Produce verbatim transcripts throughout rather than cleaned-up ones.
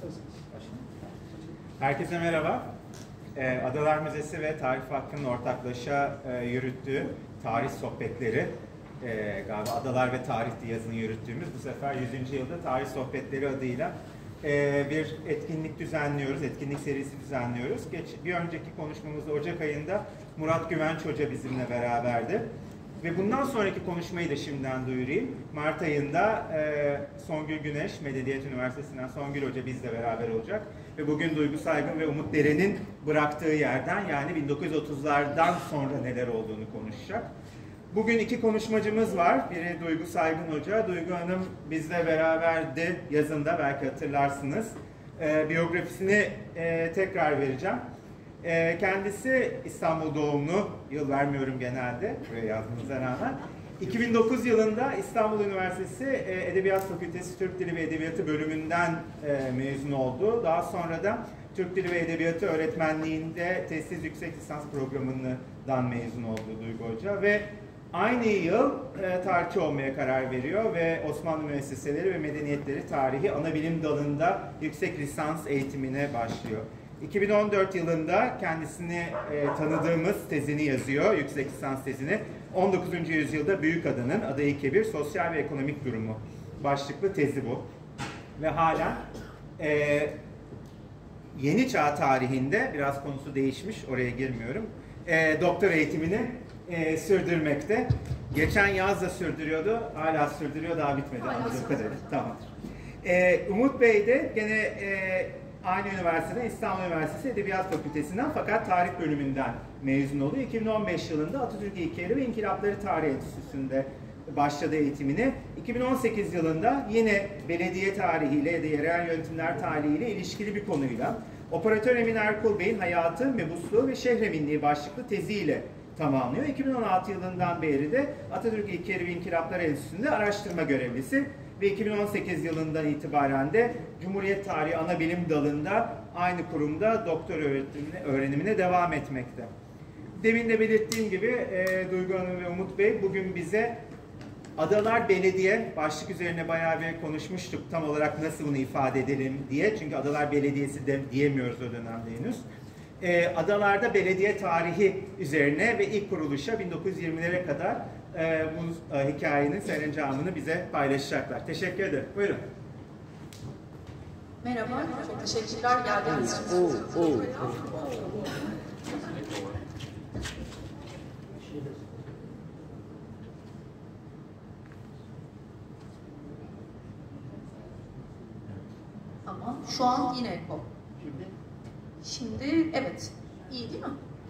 Herkese merhaba. Ee, Adalar Müzesi ve Tarih Vakfı'nın ortaklaşa e, yürüttüğü tarih sohbetleri, e, galiba Adalar ve Tarih diye yazını yürüttüğümüz bu sefer yüzüncü yılda Tarih Sohbetleri adıyla e, bir etkinlik düzenliyoruz, etkinlik serisi düzenliyoruz. Geç, bir önceki konuşmamızda Ocak ayında Murat Güvenç Hoca bizimle beraberdi. Ve bundan sonraki konuşmayı da şimdiden duyurayım. Mart ayında e, Songül Güneş, Medeniyet Üniversitesi'nden Songül Hoca bizle beraber olacak. Ve bugün Duygu Saygın ve Umut Deren'in bıraktığı yerden, yani bin dokuz yüz otuzlardan sonra neler olduğunu konuşacak. Bugün iki konuşmacımız var. Biri Duygu Saygın Hoca. Duygu Hanım bizle beraberdi yazında, belki hatırlarsınız. E, biyografisini e, tekrar vereceğim. Kendisi İstanbul doğumlu, yıl vermiyorum genelde buraya yazdığınıza rağmen. iki bin dokuz yılında İstanbul Üniversitesi Edebiyat Fakültesi Türk Dili ve Edebiyatı bölümünden mezun oldu. Daha sonra da Türk Dili ve Edebiyatı öğretmenliğinde tesis yüksek lisans programından mezun oldu Duygu Hoca ve aynı yıl tarihçi olmaya karar veriyor ve Osmanlı Müesseseleri ve Medeniyetleri Tarihi Anabilim dalında yüksek lisans eğitimine başlıyor. iki bin on dört yılında kendisini e, tanıdığımız tezini yazıyor, yüksek lisans tezini. on dokuzuncu yüzyılda Büyükada'nın Ada-i Kebir sosyal ve ekonomik durumu başlıklı tezi bu. Ve hala e, yeni çağ tarihinde, biraz konusu değişmiş, oraya girmiyorum, e, doktor eğitimini e, sürdürmekte. Geçen yaz da sürdürüyordu, hala sürdürüyor, daha bitmedi anladığım kadarıyla. Tamam. E, Umut Bey de gene e, aynı üniversiteden, İstanbul Üniversitesi Edebiyat Fakültesinden, fakat tarih bölümünden mezun oluyor. iki bin on beş yılında Atatürk İlkeleri ve İnkılapları Tarih Enstitüsü'nde başladı eğitimini. iki bin on sekiz yılında yine belediye tarihiyle ya da yerel yönetimler tarihiyle ilişkili bir konuyla Operatör Emin Erkul Bey'in hayatı, mebusluğu ve şehreminliği başlıklı teziyle tamamlıyor. iki bin on altı yılından beri de Atatürk İlkeleri ve İnkılapları Enstitüsü'nde araştırma görevlisi ve iki bin on sekiz yılından itibaren de Cumhuriyet Tarihi Anabilim dalında aynı kurumda doktor öğretimine, öğrenimine devam etmekte. Demin de belirttiğim gibi e, Duygu Hanım ve Umut Bey bugün bize Adalar Belediye başlık üzerine bayağı bir konuşmuştuk, tam olarak nasıl bunu ifade edelim diye. Çünkü Adalar Belediyesi de diyemiyoruz o dönemde henüz. E, adalarda belediye tarihi üzerine ve ilk kuruluşa bin dokuz yüz yirmilere kadar e, bu e, hikayenin serencamını bize paylaşacaklar. Teşekkür ederim. Buyurun. Merhaba, çok teşekkürler geldiğiniz için. Oh, oh, oh. Tamam, şu an yine eko. Şimdi evet, iyi değil mi?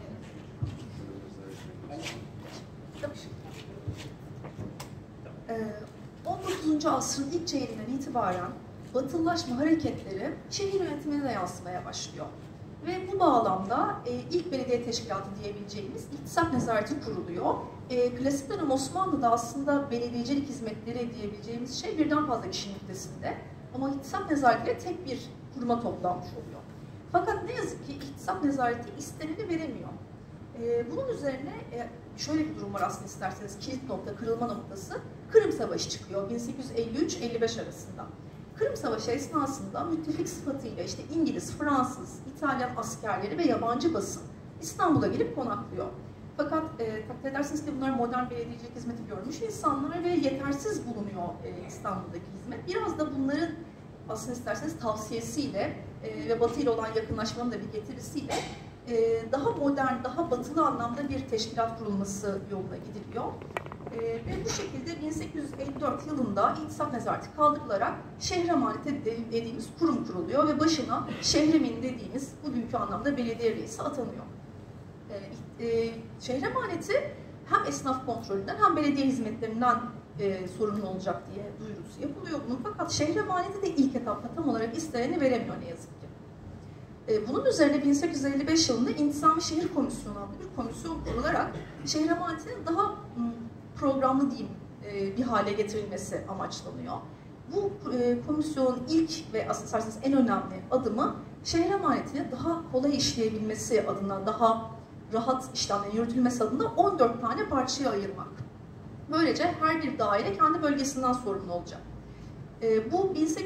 Ee, on dokuzuncu asrın ilk çeyreğinden itibaren batılılaşma hareketleri şehir yönetimine de yansımaya başlıyor. Ve bu bağlamda e, ilk belediye teşkilatı diyebileceğimiz İktisat Nezareti kuruluyor. E, klasik dönem Osmanlı'da aslında belediyecilik hizmetleri diyebileceğimiz şey birden fazla kişinin müddetinde. Ama İktisat Nezareti tek bir kuruma toplanmış oluyor. Fakat ne yazık ki İktisat Nezareti isteneni veremiyor. E, bunun üzerine e, şöyle bir durum var aslında, isterseniz kilit nokta, kırılma noktası. Kırım Savaşı çıkıyor bin sekiz yüz elli üç elli beş arasında. Kırım Savaşı esnasında müttefik sıfatıyla işte İngiliz, Fransız, İtalyan askerleri ve yabancı basın İstanbul'a gelip konaklıyor. Fakat e, takdir edersiniz ki bunlar modern belediyecilik hizmeti görmüş insanlar ve yetersiz bulunuyor e, İstanbul'daki hizmet. Biraz da bunların aslında isterseniz tavsiyesiyle e, ve Batı ile olan yakınlaşmanın da bir getirisiyle e, daha modern, daha batılı anlamda bir teşkilat kurulması yoluna gidiliyor. E, ve bu şekilde bin sekiz yüz elli dört yılında İktisat Nezareti kaldırılarak şehre emaneti dediğimiz kurum kuruluyor ve başına şehremin dediğimiz bugünkü anlamda belediye reisi atanıyor. E, e, şehre emaneti hem esnaf kontrolünden hem belediye hizmetlerinden e, sorumlu olacak diye duyurusu yapılıyor bunun. Fakat şehre emaneti de ilk etapta tam olarak isteneni veremiyor ne yazık ki. E, bunun üzerine bin sekiz yüz elli beş yılında İntizami Şehir Komisyonu adlı bir komisyon kurularak şehre emanetinin daha programlı diyeyim e, bir hale getirilmesi amaçlanıyor. Bu e, komisyonun ilk ve aslında en önemli adımı şehre emanetini daha kolay işleyebilmesi adına, daha rahat işlemlerin yürütülmesi adına on dört tane parçaya ayırmak. Böylece her bir daire kendi bölgesinden sorumlu olacak. E, bu bin sekiz yüz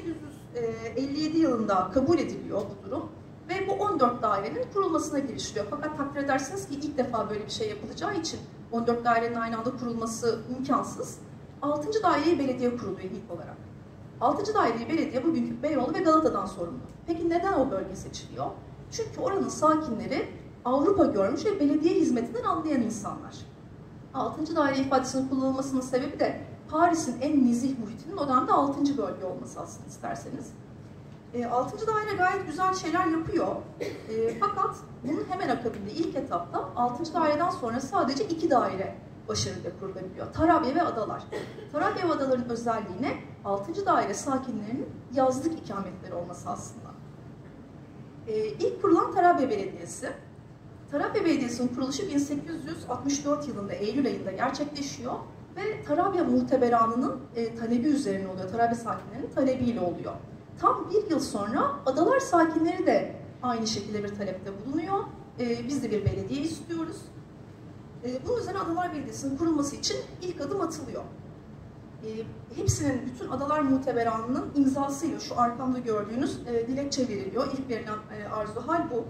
elli yedi yılında kabul ediliyor bu durum ve bu on dört dairenin kurulmasına girişiliyor. Fakat takdir edersiniz ki ilk defa böyle bir şey yapılacağı için on dört dairenin aynı anda kurulması imkansız. altıncı daireyi belediye kuruluyor ilk olarak. altıncı daireyi belediye bugünkü Beyoğlu ve Galata'dan sorumlu. Peki neden o bölge seçiliyor? Çünkü oranın sakinleri Avrupa görmüş ve belediye hizmetinden anlayan insanlar. altıncı daire ifadesinin kullanılmasının sebebi de Paris'in en nezih muhitinin o dönemde altıncı bölge olması aslında isterseniz. E, altıncı daire gayet güzel şeyler yapıyor. E, fakat bunun hemen akabinde ilk etapta altıncı daireden sonra sadece iki daire başarıyla kurulabiliyor. Tarabya ve Adalar. Tarabya ve Adaların özelliği ne? altıncı daire sakinlerinin yazlık ikametleri olması aslında. E, ilk kurulan Tarabya Belediyesi. Tarabya Belediyesi'nin kuruluşu bin sekiz yüz altmış dört yılında Eylül ayında gerçekleşiyor ve Tarabya Muhteberanı'nın e, talebi üzerine oluyor. Tarabya sakinlerinin talebiyle oluyor. Tam bir yıl sonra Adalar sakinleri de aynı şekilde bir talepte bulunuyor. E, biz de bir belediye istiyoruz. E, bunun üzerine Adalar Belediyesi'nin kurulması için ilk adım atılıyor. E, hepsinin, bütün Adalar Muhteberanı'nın imzasıyla şu arkamda gördüğünüz e, dilekçe veriliyor. İlk verilen e, arzu hal bu.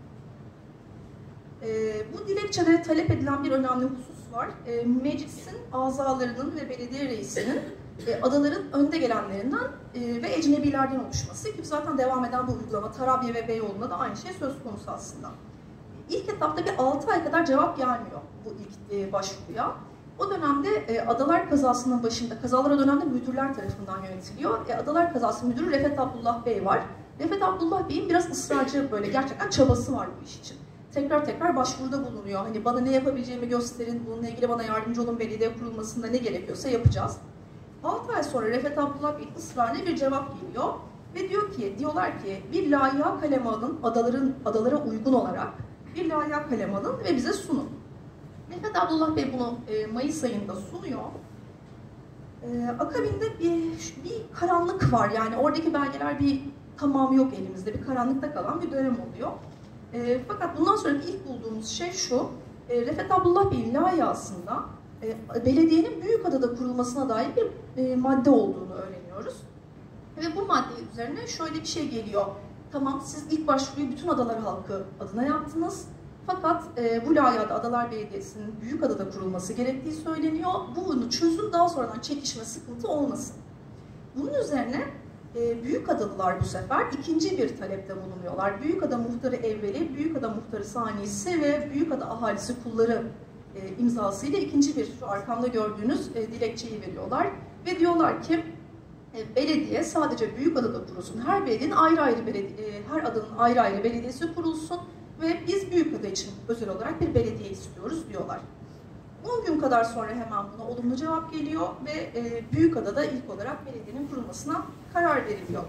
E, bu dilekçede talep edilen bir önemli husus var. E, meclisin azalarının ve belediye reisinin e, adaların önde gelenlerinden e, ve ecnebilerden oluşması ki zaten devam eden bu uygulama Tarabya ve Beyoğlu'nda da aynı şey söz konusu aslında. İlk etapta bir altı ay kadar cevap gelmiyor bu ilk e, başvuruya. O dönemde e, Adalar Kazası'nın başında, kazalar o dönemde müdürler tarafından yönetiliyor. E, Adalar Kazası Müdürü Refet Abdullah Bey var. Refet Abdullah Bey'in biraz ısrarcı, böyle gerçekten çabası var bu iş için. Tekrar tekrar başvuruda bulunuyor. Hani bana ne yapabileceğimi gösterin, bununla ilgili bana yardımcı olun, belediye kurulmasında ne gerekiyorsa yapacağız. altı ay sonra Refet Abdullah Bey'in ısrarına bir cevap geliyor. Ve diyor ki, diyorlar ki bir layığa kaleme alın, adaların, adalara uygun olarak bir layığa kaleme alın ve bize sunun. Refet Abdullah Bey bunu e, Mayıs ayında sunuyor. E, akabinde bir, bir karanlık var, yani oradaki belgeler bir tamamı yok elimizde, bir karanlıkta kalan bir dönem oluyor. E, fakat bundan sonraki ilk bulduğumuz şey şu, e, Refet Abdullah Bey'in layihasında e, belediyenin Büyükada'da kurulmasına dair bir e, madde olduğunu öğreniyoruz. Ve bu madde üzerine şöyle bir şey geliyor. Tamam, siz ilk başvuruyu bütün adalar halkı adına yaptınız. Fakat e, bu layihada Adalar Belediyesi'nin Büyükada'da kurulması gerektiği söyleniyor. Bunu çözün, daha sonradan çekişme, sıkıntı olmasın. Bunun üzerine e, Büyükadalılar bu sefer ikinci bir talepte bulunuyorlar. Büyükada Muhtarı Evveli, Büyükada Muhtarı Saniyesi ve Büyükada Ahalisi Kulları e, imzasıyla ikinci bir, şu arkamda gördüğünüz e, dilekçeyi veriyorlar. Ve diyorlar ki e, belediye sadece Büyükada'da kurulsun. Her belediyenin ayrı ayrı belediye, e, her adanın ayrı ayrı belediyesi kurulsun. Ve biz Büyükada için özel olarak bir belediye istiyoruz diyorlar. on gün kadar sonra hemen buna olumlu cevap geliyor ve e, Büyükada'da ilk olarak belediyenin kurulmasına karar veriliyor.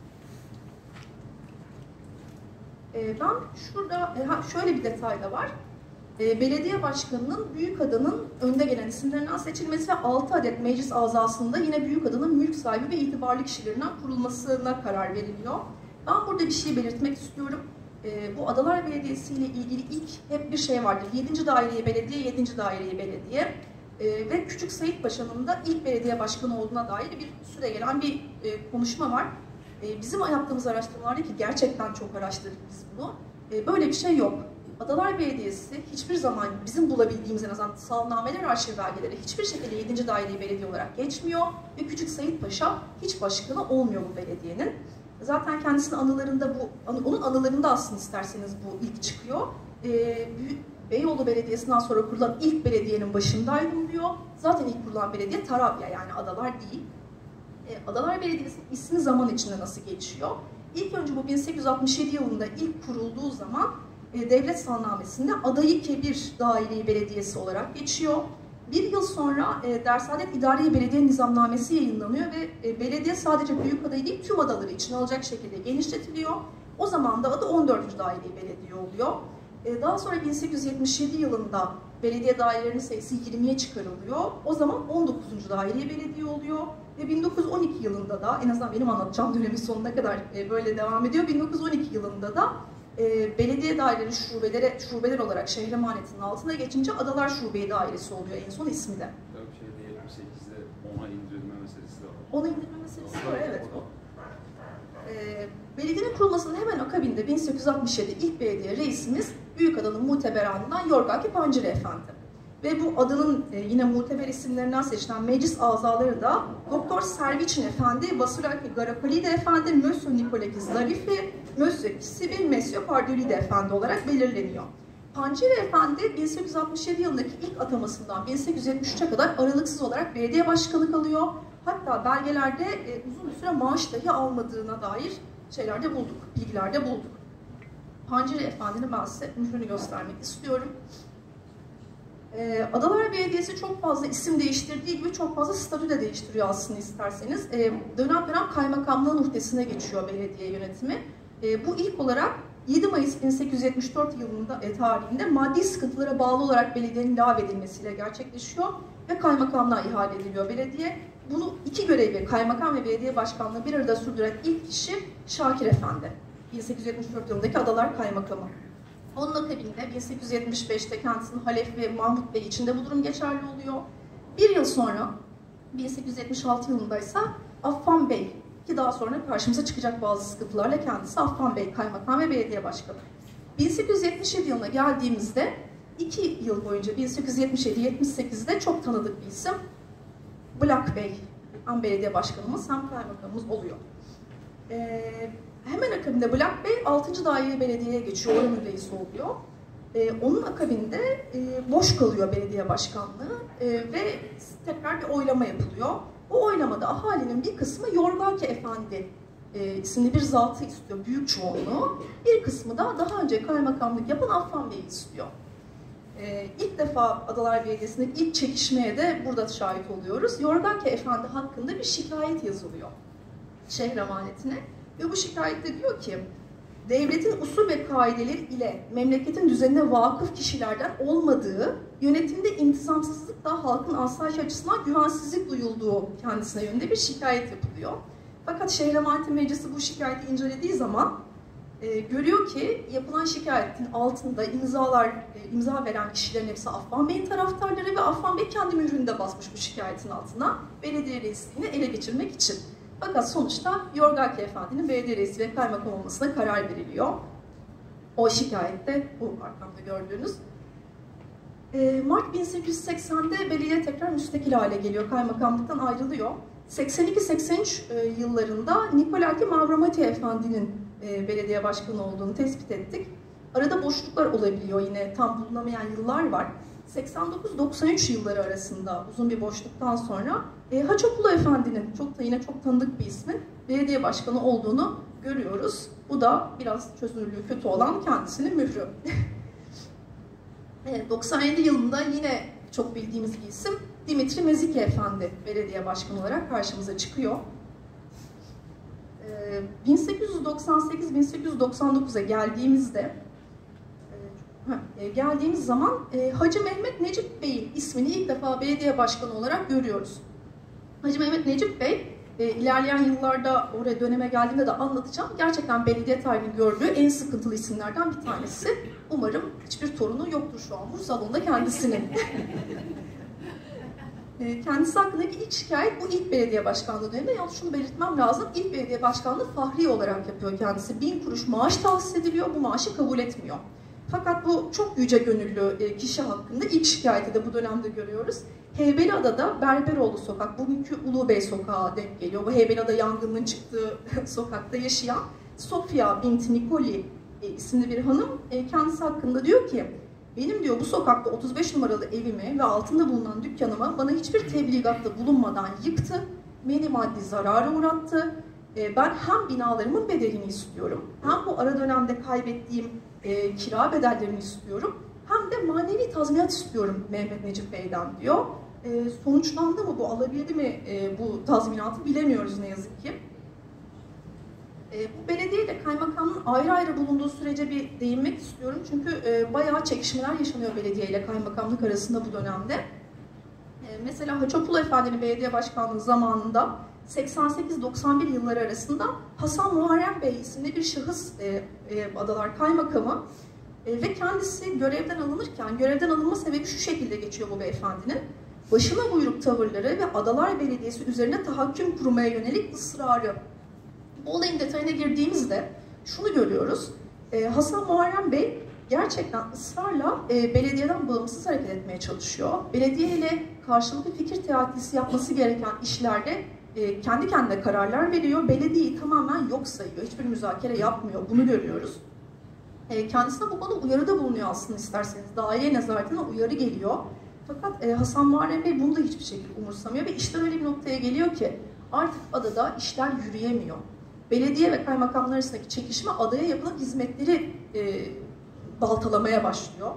E, ben şurada, e, şöyle bir detay da var. E, belediye başkanının Büyükada'nın önde gelen isimlerinden seçilmesi ve altı adet meclis azasında yine Büyükada'nın mülk sahibi ve itibarlı kişilerinden kurulmasına karar veriliyor. Ben burada bir şey belirtmek istiyorum. E, bu Adalar Belediyesi ile ilgili ilk hep bir şey vardır. yedinci daireyi belediye, yedinci daireyi belediye e, ve Küçük Sayit Paşa'nın da ilk belediye başkanı olduğuna dair bir süre gelen bir e, konuşma var. E, bizim yaptığımız araştırmalarda ki gerçekten çok araştırdık biz bunu. E, böyle bir şey yok. Adalar Belediyesi hiçbir zaman bizim bulabildiğimiz en azından salnameler, arşiv belgeleri hiçbir şekilde yedinci daireyi belediye olarak geçmiyor ve Küçük Sayit Paşa hiç başkanı olmuyor bu belediyenin. Zaten kendisinin anılarında bu, onun anılarında aslında isterseniz bu ilk çıkıyor. Ee, Beyoğlu Belediyesi'nden sonra kurulan ilk belediyenin başındaydım diyor. Zaten ilk kurulan belediye Tarabya, yani adalar değil. Ee, Adalar Belediyesi'nin ismi zaman içinde nasıl geçiyor? İlk önce bu bin sekiz yüz altmış yedi yılında ilk kurulduğu zaman e, devlet salnamesinde Adayı Kebir Daire Belediyesi olarak geçiyor. Bir yıl sonra e, Dersadet İdari Belediye Nizamnamesi yayınlanıyor ve e, belediye sadece Büyükada'yı değil tüm adaları içine alacak şekilde genişletiliyor. O zaman da adı on dördüncü Daire Belediye oluyor. E, daha sonra bin sekiz yüz yetmiş yedi yılında belediye dairelerinin sayısı yirmiye çıkarılıyor. O zaman on dokuzuncu Daire Belediye oluyor. Ve bin dokuz yüz on iki yılında da, en azından benim anlatacağım dönemin sonuna kadar e, böyle devam ediyor. bin dokuz yüz on iki yılında da E, belediye daireleri şubeleri, şubeler olarak şehre emanetinin altına geçince Adalar Şube Dairesi oluyor en son ismi de. Tabii şeyde yetmiş sekizde ona indirilme meselesi de var. Ona indirme meselesi var, evet. e, belediyenin kurulmasının hemen akabinde bin sekiz yüz altmış yedi ilk belediye reisimiz Büyükada'nın muteberanından Yorgaki Panciri Efendi. Ve bu adının e, yine muteber isimlerinden seçilen meclis azaları da Doktor Serviçin Efendi, Vasilaki Garapalide Efendi, Monsieur Nikolaki Zarifi, Monsieur Kisibi, Monsieur Pardolide Efendi olarak belirleniyor. Panciri Efendi bin sekiz yüz altmış yedi yılındaki ilk atamasından bin sekiz yüz yetmiş üçe kadar aralıksız olarak belediye başkanı kalıyor. Hatta belgelerde e, uzun bir süre maaş dahi almadığına dair şeylerde bulduk, bilgilerde bulduk. Panciri Efendi'nin ben size mührünü göstermek istiyorum. Ee, Adalar Belediyesi çok fazla isim değiştirdiği gibi çok fazla statü de değiştiriyor aslında isterseniz. Ee, dönem dönem kaymakamlığın uhdesine geçiyor belediye yönetimi. Ee, bu ilk olarak yedi Mayıs bin sekiz yüz yetmiş dört yılında e, tarihinde maddi sıkıntılara bağlı olarak belediyenin lağvedilmesiyle gerçekleşiyor ve kaymakamlığa ihale ediliyor belediye. Bunu iki görevi, kaymakam ve belediye başkanlığı bir arada sürdüren ilk kişi Şakir Efendi. bin sekiz yüz yetmiş dört yılındaki Adalar Kaymakamı. Onun akabinde bin sekiz yüz yetmiş beşte kendisinin Halef ve Mahmut Bey için de bu durum geçerli oluyor. Bir yıl sonra bin sekiz yüz yetmiş altı yılında ise Affan Bey, ki daha sonra karşımıza çıkacak bazı sıkıntılarla kendisi Affan Bey Kaymakam ve Belediye Başkanı. bin sekiz yüz yetmiş yedi yılına geldiğimizde iki yıl boyunca bin sekiz yüz yetmiş yedi yetmiş sekizde çok tanıdık bir isim Black Bey, hem belediye başkanımız hem kaymakamımız oluyor. Ee, hemen akabinde Black Bey altıncı Daire Belediye'ye geçiyor, oranın reisi oluyor. Ee, onun akabinde e, boş kalıyor belediye başkanlığı e, ve tekrar bir oylama yapılıyor. O oylamada ahalinin bir kısmı Yorgaki Efendi e, isimli bir zatı istiyor, büyük çoğunluğu. Bir kısmı da daha önce kaymakamlık yapan Affan Bey'i istiyor. Ee, ilk defa Adalar Belediyesi'ndeki ilk çekişmeye de burada şahit oluyoruz. Yorgaki Efendi hakkında bir şikayet yazılıyor şehir emanetine. Ve bu şikayette diyor ki, devletin usul ve kaideleri ile memleketin düzenine vakıf kişilerden olmadığı, yönetimde intizamsızlıkla halkın asayiş açısından güvensizlik duyulduğu kendisine yönünde bir şikayet yapılıyor. Fakat şehir emaneti meclisi bu şikayeti incelediği zaman e, görüyor ki yapılan şikayetin altında imzalar, e, imza veren kişilerin hepsi Affan Bey'in taraftarları ve Affan Bey kendi mührünü de basmış bu şikayetin altına belediye reisliğini ele geçirmek için. Fakat sonuçta Yorgaki Efendi'nin belediye reisi ve kaymakam olmasına karar veriliyor. O şikayette bu arkamda gördüğünüz. Mart bin sekiz yüz seksende belediye tekrar müstakil hale geliyor, kaymakamlıktan ayrılıyor. seksen iki seksen üç yıllarında Nikolaki Mavramati Efendi'nin belediye başkanı olduğunu tespit ettik. Arada boşluklar olabiliyor, yine tam bulunamayan yıllar var. seksen dokuz doksan üç yılları arasında uzun bir boşluktan sonra e, Haçokulu Efendi'nin çok da yine çok tanıdık bir ismin belediye başkanı olduğunu görüyoruz. Bu da biraz çözünürlüğü kötü olan kendisinin mührü. e, doksan yedi yılında yine çok bildiğimiz bir isim Dimitri Meziki Efendi belediye başkanı olarak karşımıza çıkıyor. E, bin sekiz yüz doksan sekiz bin sekiz yüz doksan dokuza geldiğimizde e, geldiğimiz zaman e, Hacı Mehmet Necip Bey'in ismini ilk defa belediye başkanı olarak görüyoruz. Hacı Mehmet Necip Bey, e, ilerleyen yıllarda oraya döneme geldiğimde de anlatacağım. Gerçekten belediye tarihinin gördüğü en sıkıntılı isimlerden bir tanesi. Umarım hiçbir torunu yoktur şu an bu salonda kendisinin. e, kendisi hakkındaki ilk şikayet bu ilk belediye başkanlığı döneminde. Yalnız şunu belirtmem lazım, ilk belediye başkanlığı fahri olarak yapıyor kendisi. Bin kuruş maaş tahsis ediliyor, bu maaşı kabul etmiyor. Fakat bu çok yüce gönüllü kişi hakkında ilk şikayeti de bu dönemde görüyoruz. Heybeliada'da Berberoğlu Sokak, bugünkü Ulubey Sokağı denk geliyor. Bu Heybeliada yangının çıktığı sokakta yaşayan Sofia Bint Nikoli isimli bir hanım kendisi hakkında diyor ki, benim diyor bu sokakta otuz beş numaralı evimi ve altında bulunan dükkanımı bana hiçbir tebligatta bulunmadan yıktı, beni maddi zarara uğrattı. Ben hem binalarımın bedelini istiyorum, hem bu ara dönemde kaybettiğim e, kira bedellerini istiyorum, hem de manevi tazminat istiyorum Mehmet Necip Bey'den diyor. E, sonuçlandı mı bu, alabildi mi e, bu tazminatı bilemiyoruz ne yazık ki. E, bu belediye ile kaymakamlığın ayrı ayrı bulunduğu sürece bir değinmek istiyorum. Çünkü e, bayağı çekişmeler yaşanıyor belediye ile kaymakamlık arasında bu dönemde. E, mesela Haçokulu Efendi'nin belediye başkanlığı zamanında seksen sekiz doksan bir yılları arasında Hasan Muharrem Bey isimli bir şahıs e, e, Adalar Kaymakamı e, ve kendisi görevden alınırken, görevden alınma sebebi şu şekilde geçiyor bu beyefendinin. Başına buyruk tavırları ve Adalar Belediyesi üzerine tahakküm kurmaya yönelik ısrarı Bu olayın detayına girdiğimizde şunu görüyoruz. Ee, Hasan Muharrem Bey gerçekten ısrarla e, belediyeden bağımsız hareket etmeye çalışıyor. Belediye ile karşılıklı fikir teatisi yapması gereken işlerde e, kendi kendine kararlar veriyor. Belediyeyi tamamen yok sayıyor. Hiçbir müzakere yapmıyor. Bunu görüyoruz. E, kendisine bu konuda uyarıda bulunuyor aslında isterseniz. Daire nezaretine uyarı geliyor. Fakat e, Hasan Muharrem Bey bunu da hiçbir şekilde umursamıyor ve işler öyle bir noktaya geliyor ki artık adada işler yürüyemiyor. Belediye ve kaymakamlar arasındaki çekişme adaya yapılan hizmetleri e, baltalamaya başlıyor.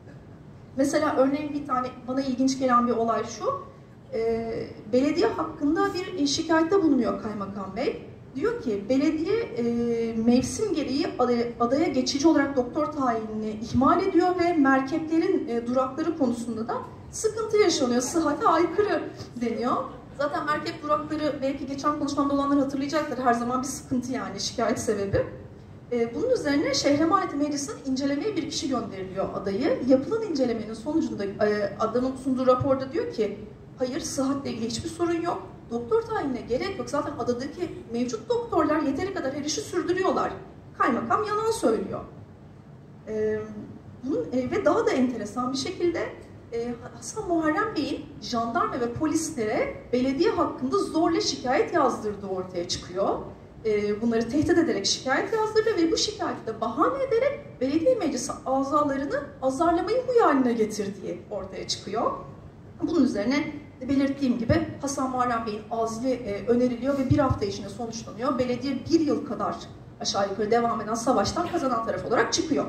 Mesela örneğin bir tane bana ilginç gelen bir olay şu. E, belediye hakkında bir şikayette bulunuyor Kaymakam Bey. Diyor ki belediye e, mevsim gereği adaya, adaya geçici olarak doktor tayinini ihmal ediyor ve merkeplerin e, durakları konusunda da sıkıntı yaşanıyor. Sıhhate aykırı deniyor. Zaten merkep durakları belki geçen konuşmamda olanlar hatırlayacaktır. Her zaman bir sıkıntı yani şikayet sebebi. E, bunun üzerine Şehir Emaneti Meclisi'nin incelemeye bir kişi gönderiliyor adayı. Yapılan incelemenin sonucunda e, adamın sunduğu raporda diyor ki hayır sıhhatle ilgili hiçbir sorun yok. Doktor tayinine gerek yok. Zaten adadaki mevcut doktorlar yeteri kadar her işi sürdürüyorlar. Kaymakam yalan söylüyor. Ee, bunun, e, ve daha da enteresan bir şekilde e, Hasan Muharrem Bey'in jandarma ve polislere belediye hakkında zorla şikayet yazdırdığı ortaya çıkıyor. E, bunları tehdit ederek şikayet yazdırıyor ve bu şikayeti de bahane ederek belediye meclisi azalarını azarlamayı huy haline getirdiği ortaya çıkıyor. Bunun üzerine belirttiğim gibi Hasan Muharrem Bey'in azli e, öneriliyor ve bir hafta içinde sonuçlanıyor. Belediye bir yıl kadar aşağı yukarı devam eden savaştan kazanan taraf olarak çıkıyor.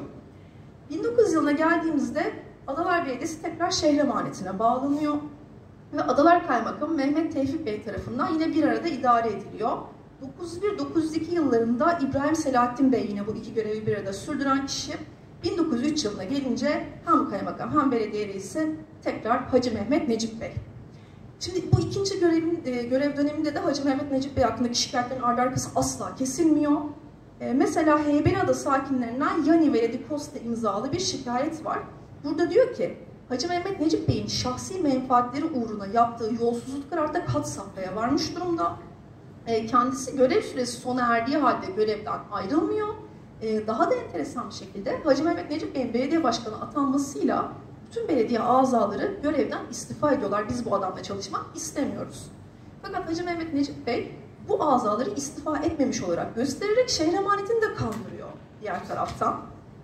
bin dokuz yüz yılına geldiğimizde Adalar Belediyesi tekrar şehir emanetine bağlanıyor. Ve Adalar Kaymakamı Mehmet Tevfik Bey tarafından yine bir arada idare ediliyor. dokuz yüz bir dokuz yüz iki yıllarında İbrahim Selahattin Bey yine bu iki görevi bir arada sürdüren kişi. bin dokuz yüz üç yılına gelince hem kaymakam hem belediye reisi tekrar Hacı Mehmet Necip Bey. Şimdi bu ikinci görevin, e, görev döneminde de Hacı Mehmet Necip Bey hakkındaki şikayetlerin ardı arkası asla kesilmiyor. E, mesela Heybeliada sakinlerinden Yani Veledi Costa imzalı bir şikayet var. Burada diyor ki, Hacı Mehmet Necip Bey'in şahsi menfaatleri uğruna yaptığı yolsuzluklar artık had safhaya varmış durumda. E, kendisi görev süresi sona erdiği halde görevden ayrılmıyor. E, daha da enteresan bir şekilde Hacı Mehmet Necip Bey'in belediye başkanı atanmasıyla bütün belediye azaları görevden istifa ediyorlar. Biz bu adamla çalışmak istemiyoruz. Fakat Hacı Mehmet Necip Bey bu azaları istifa etmemiş olarak göstererek şehir emanetini de kandırıyor diğer taraftan.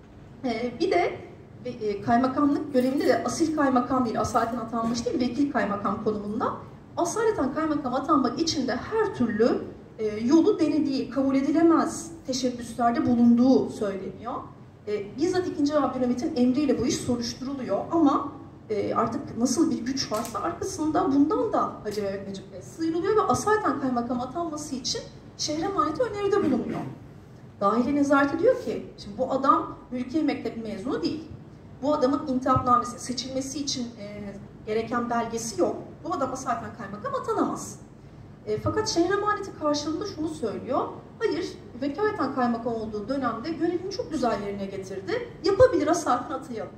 Ee, bir de e, kaymakamlık görevinde de asil kaymakam değil, asaleten atanmış değil, vekil kaymakam konumunda. Asaleten kaymakam atanmak için de her türlü e, yolu denediği, kabul edilemez teşebbüslerde bulunduğu söyleniyor. E, bizzat ikinci. Abdülhamit'in emriyle bu iş soruşturuluyor ama e, artık nasıl bir güç varsa arkasında bundan da Hacı Mehmet Necip Bey sıyrılıyor ve asaleten kaymakam atanması için şehre emaneti öneride bulunuyor. Dahiliye nezareti diyor ki, şimdi bu adam Mülkiye Mektebi mezunu değil. Bu adamın intihapnamesi, seçilmesi için e, gereken belgesi yok. Bu adam asaleten kaymakam atanamaz. E, fakat şehir emaneti karşılığında şunu söylüyor. Hayır, vekaleten kaymakam olduğu dönemde görevini çok güzel yerine getirdi. Yapabilir, asaleten atayalım.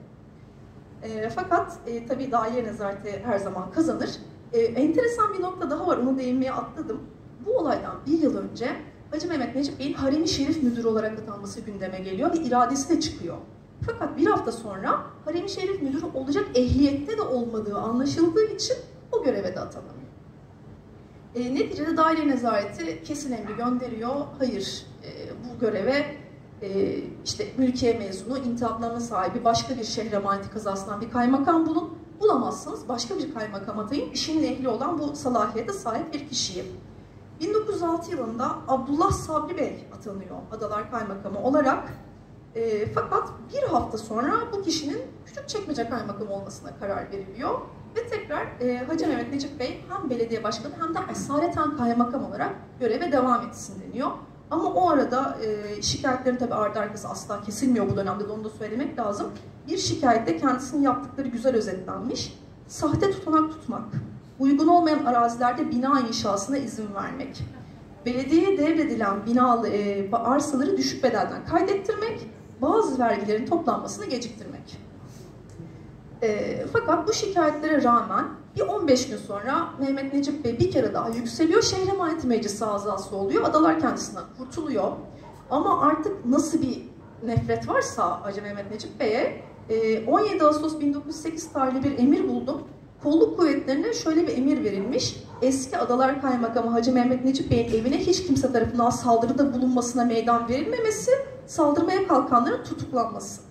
E, fakat e, tabii dahiliye nezareti her zaman kazanır. E, enteresan bir nokta daha var, onu değinmeye atladım. Bu olaydan bir yıl önce Hacı Mehmet Necip Bey'in Harem-i Şerif müdürü olarak atanması gündeme geliyor ve iradesi de çıkıyor. Fakat bir hafta sonra Harem-i Şerif müdürü olacak ehliyette de olmadığı anlaşıldığı için o göreve de atanamıyor. E, neticede dahiliye nezareti kesin emri gönderiyor. Hayır, e, bu göreve e, işte mülkiye mezunu, intihapname sahibi başka bir şehir emaneti kazasından bir kaymakam bulun. Bulamazsanız başka bir kaymakam atayın. İşinin ehli olan bu salahiyete sahip bir kişiyi. bin dokuz yüz altı yılında Abdullah Sabri Bey atanıyor Adalar Kaymakamı olarak. E, fakat bir hafta sonra bu kişinin Küçükçekmece Kaymakamı olmasına karar veriliyor. Ve tekrar e, Hacı Mehmet Necip Bey hem belediye başkanı hem de asaleten kaymakam olarak göreve devam etsin deniyor. Ama o arada e, şikayetlerin tabii ardı arkası asla kesilmiyor bu dönemde de onu da söylemek lazım. Bir şikayette kendisinin yaptıkları güzel özetlenmiş. Sahte tutanak tutmak, uygun olmayan arazilerde bina inşasına izin vermek, belediyeye devredilen binalı e, arsaları düşük bedelden kaydettirmek, bazı vergilerin toplanmasını geciktirmek. E, fakat bu şikayetlere rağmen Bir on beş gün sonra Mehmet Necip Bey bir kere daha yükseliyor, şehir emaneti meclisi azası oluyor, adalar kendisinden kurtuluyor. Ama artık nasıl bir nefret varsa Hacı Mehmet Necip Bey'e, on yedi Ağustos bin dokuz yüz sekiz tarihli bir emir buldum. Kolluk kuvvetlerine şöyle bir emir verilmiş: eski Adalar Kaymakamı Hacı Mehmet Necip Bey'in evine hiç kimse tarafından saldırıda bulunmasına meydan verilmemesi, saldırmaya kalkanların tutuklanması.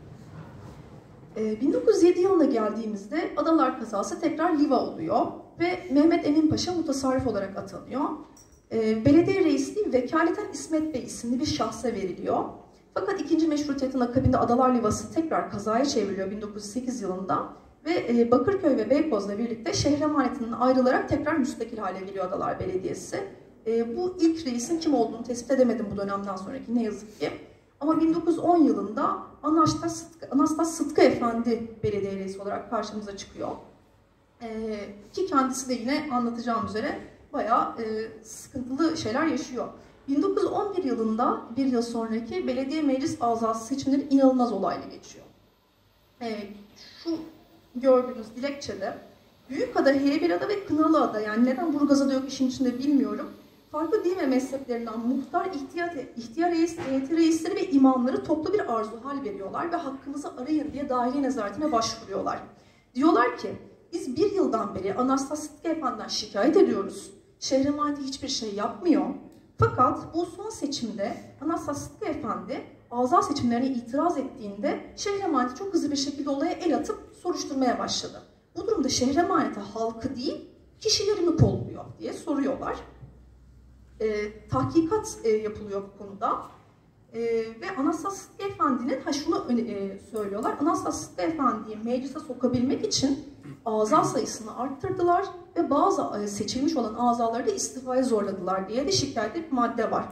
bin dokuz yüz yedi yılına geldiğimizde Adalar kazası tekrar Liva oluyor ve Mehmet Emin Paşa mutasarrif olarak atanıyor. Belediye reisliği vekaleten İsmet Bey isimli bir şahsa veriliyor. Fakat ikinci meşrutiyetin akabinde Adalar Livası tekrar kazaya çevriliyor bin dokuz yüz sekiz yılında ve Bakırköy ve Beykoz'la birlikte şehir emanetinden ayrılarak tekrar müstakil hale geliyor Adalar Belediyesi. Bu ilk reisin kim olduğunu tespit edemedim bu dönemden sonraki, ne yazık ki. Ama bin dokuz yüz on yılında Anastas Sıtkı, Anastas Sıtkı Efendi belediye reisi olarak karşımıza çıkıyor. Ee, ki kendisi de yine anlatacağım üzere bayağı e, sıkıntılı şeyler yaşıyor. bin dokuz yüz on bir yılında, bir yıl sonraki belediye meclis azası seçimleri inanılmaz olaylı geçiyor. Ee, şu gördüğünüz dilekçede Büyükada, Heybeliada ve Kınalıada, yani neden Burgazada yok işin içinde bilmiyorum, farklı din ve mezheplerinden muhtar, ihtiyar, ihtiyar reis, heyeti reisleri ve imamları toplu bir arzu hal veriyorlar ve hakkınızı arayın diye dahiliye nezaretine başvuruyorlar. Diyorlar ki, biz bir yıldan beri Anastas Sıtkı Efendi'den şikayet ediyoruz. Şehir emaneti hiçbir şey yapmıyor. Fakat bu son seçimde Anastas Sıtkı Efendi azal seçimlerine itiraz ettiğinde şehir emaneti çok hızlı bir şekilde olaya el atıp soruşturmaya başladı. Bu durumda şehir emaneti halkı değil, kişileri mi kolluyor diye soruyorlar. E, tahkikat e, yapılıyor bu konuda. E, ve Anastas Sıtkı Efendi'nin, ha şunu e, söylüyorlar, Anastas Sıtkı Efendi'yi meclise sokabilmek için azal sayısını arttırdılar ve bazı e, seçilmiş olan azaları da istifaya zorladılar diye de şikayette bir madde var.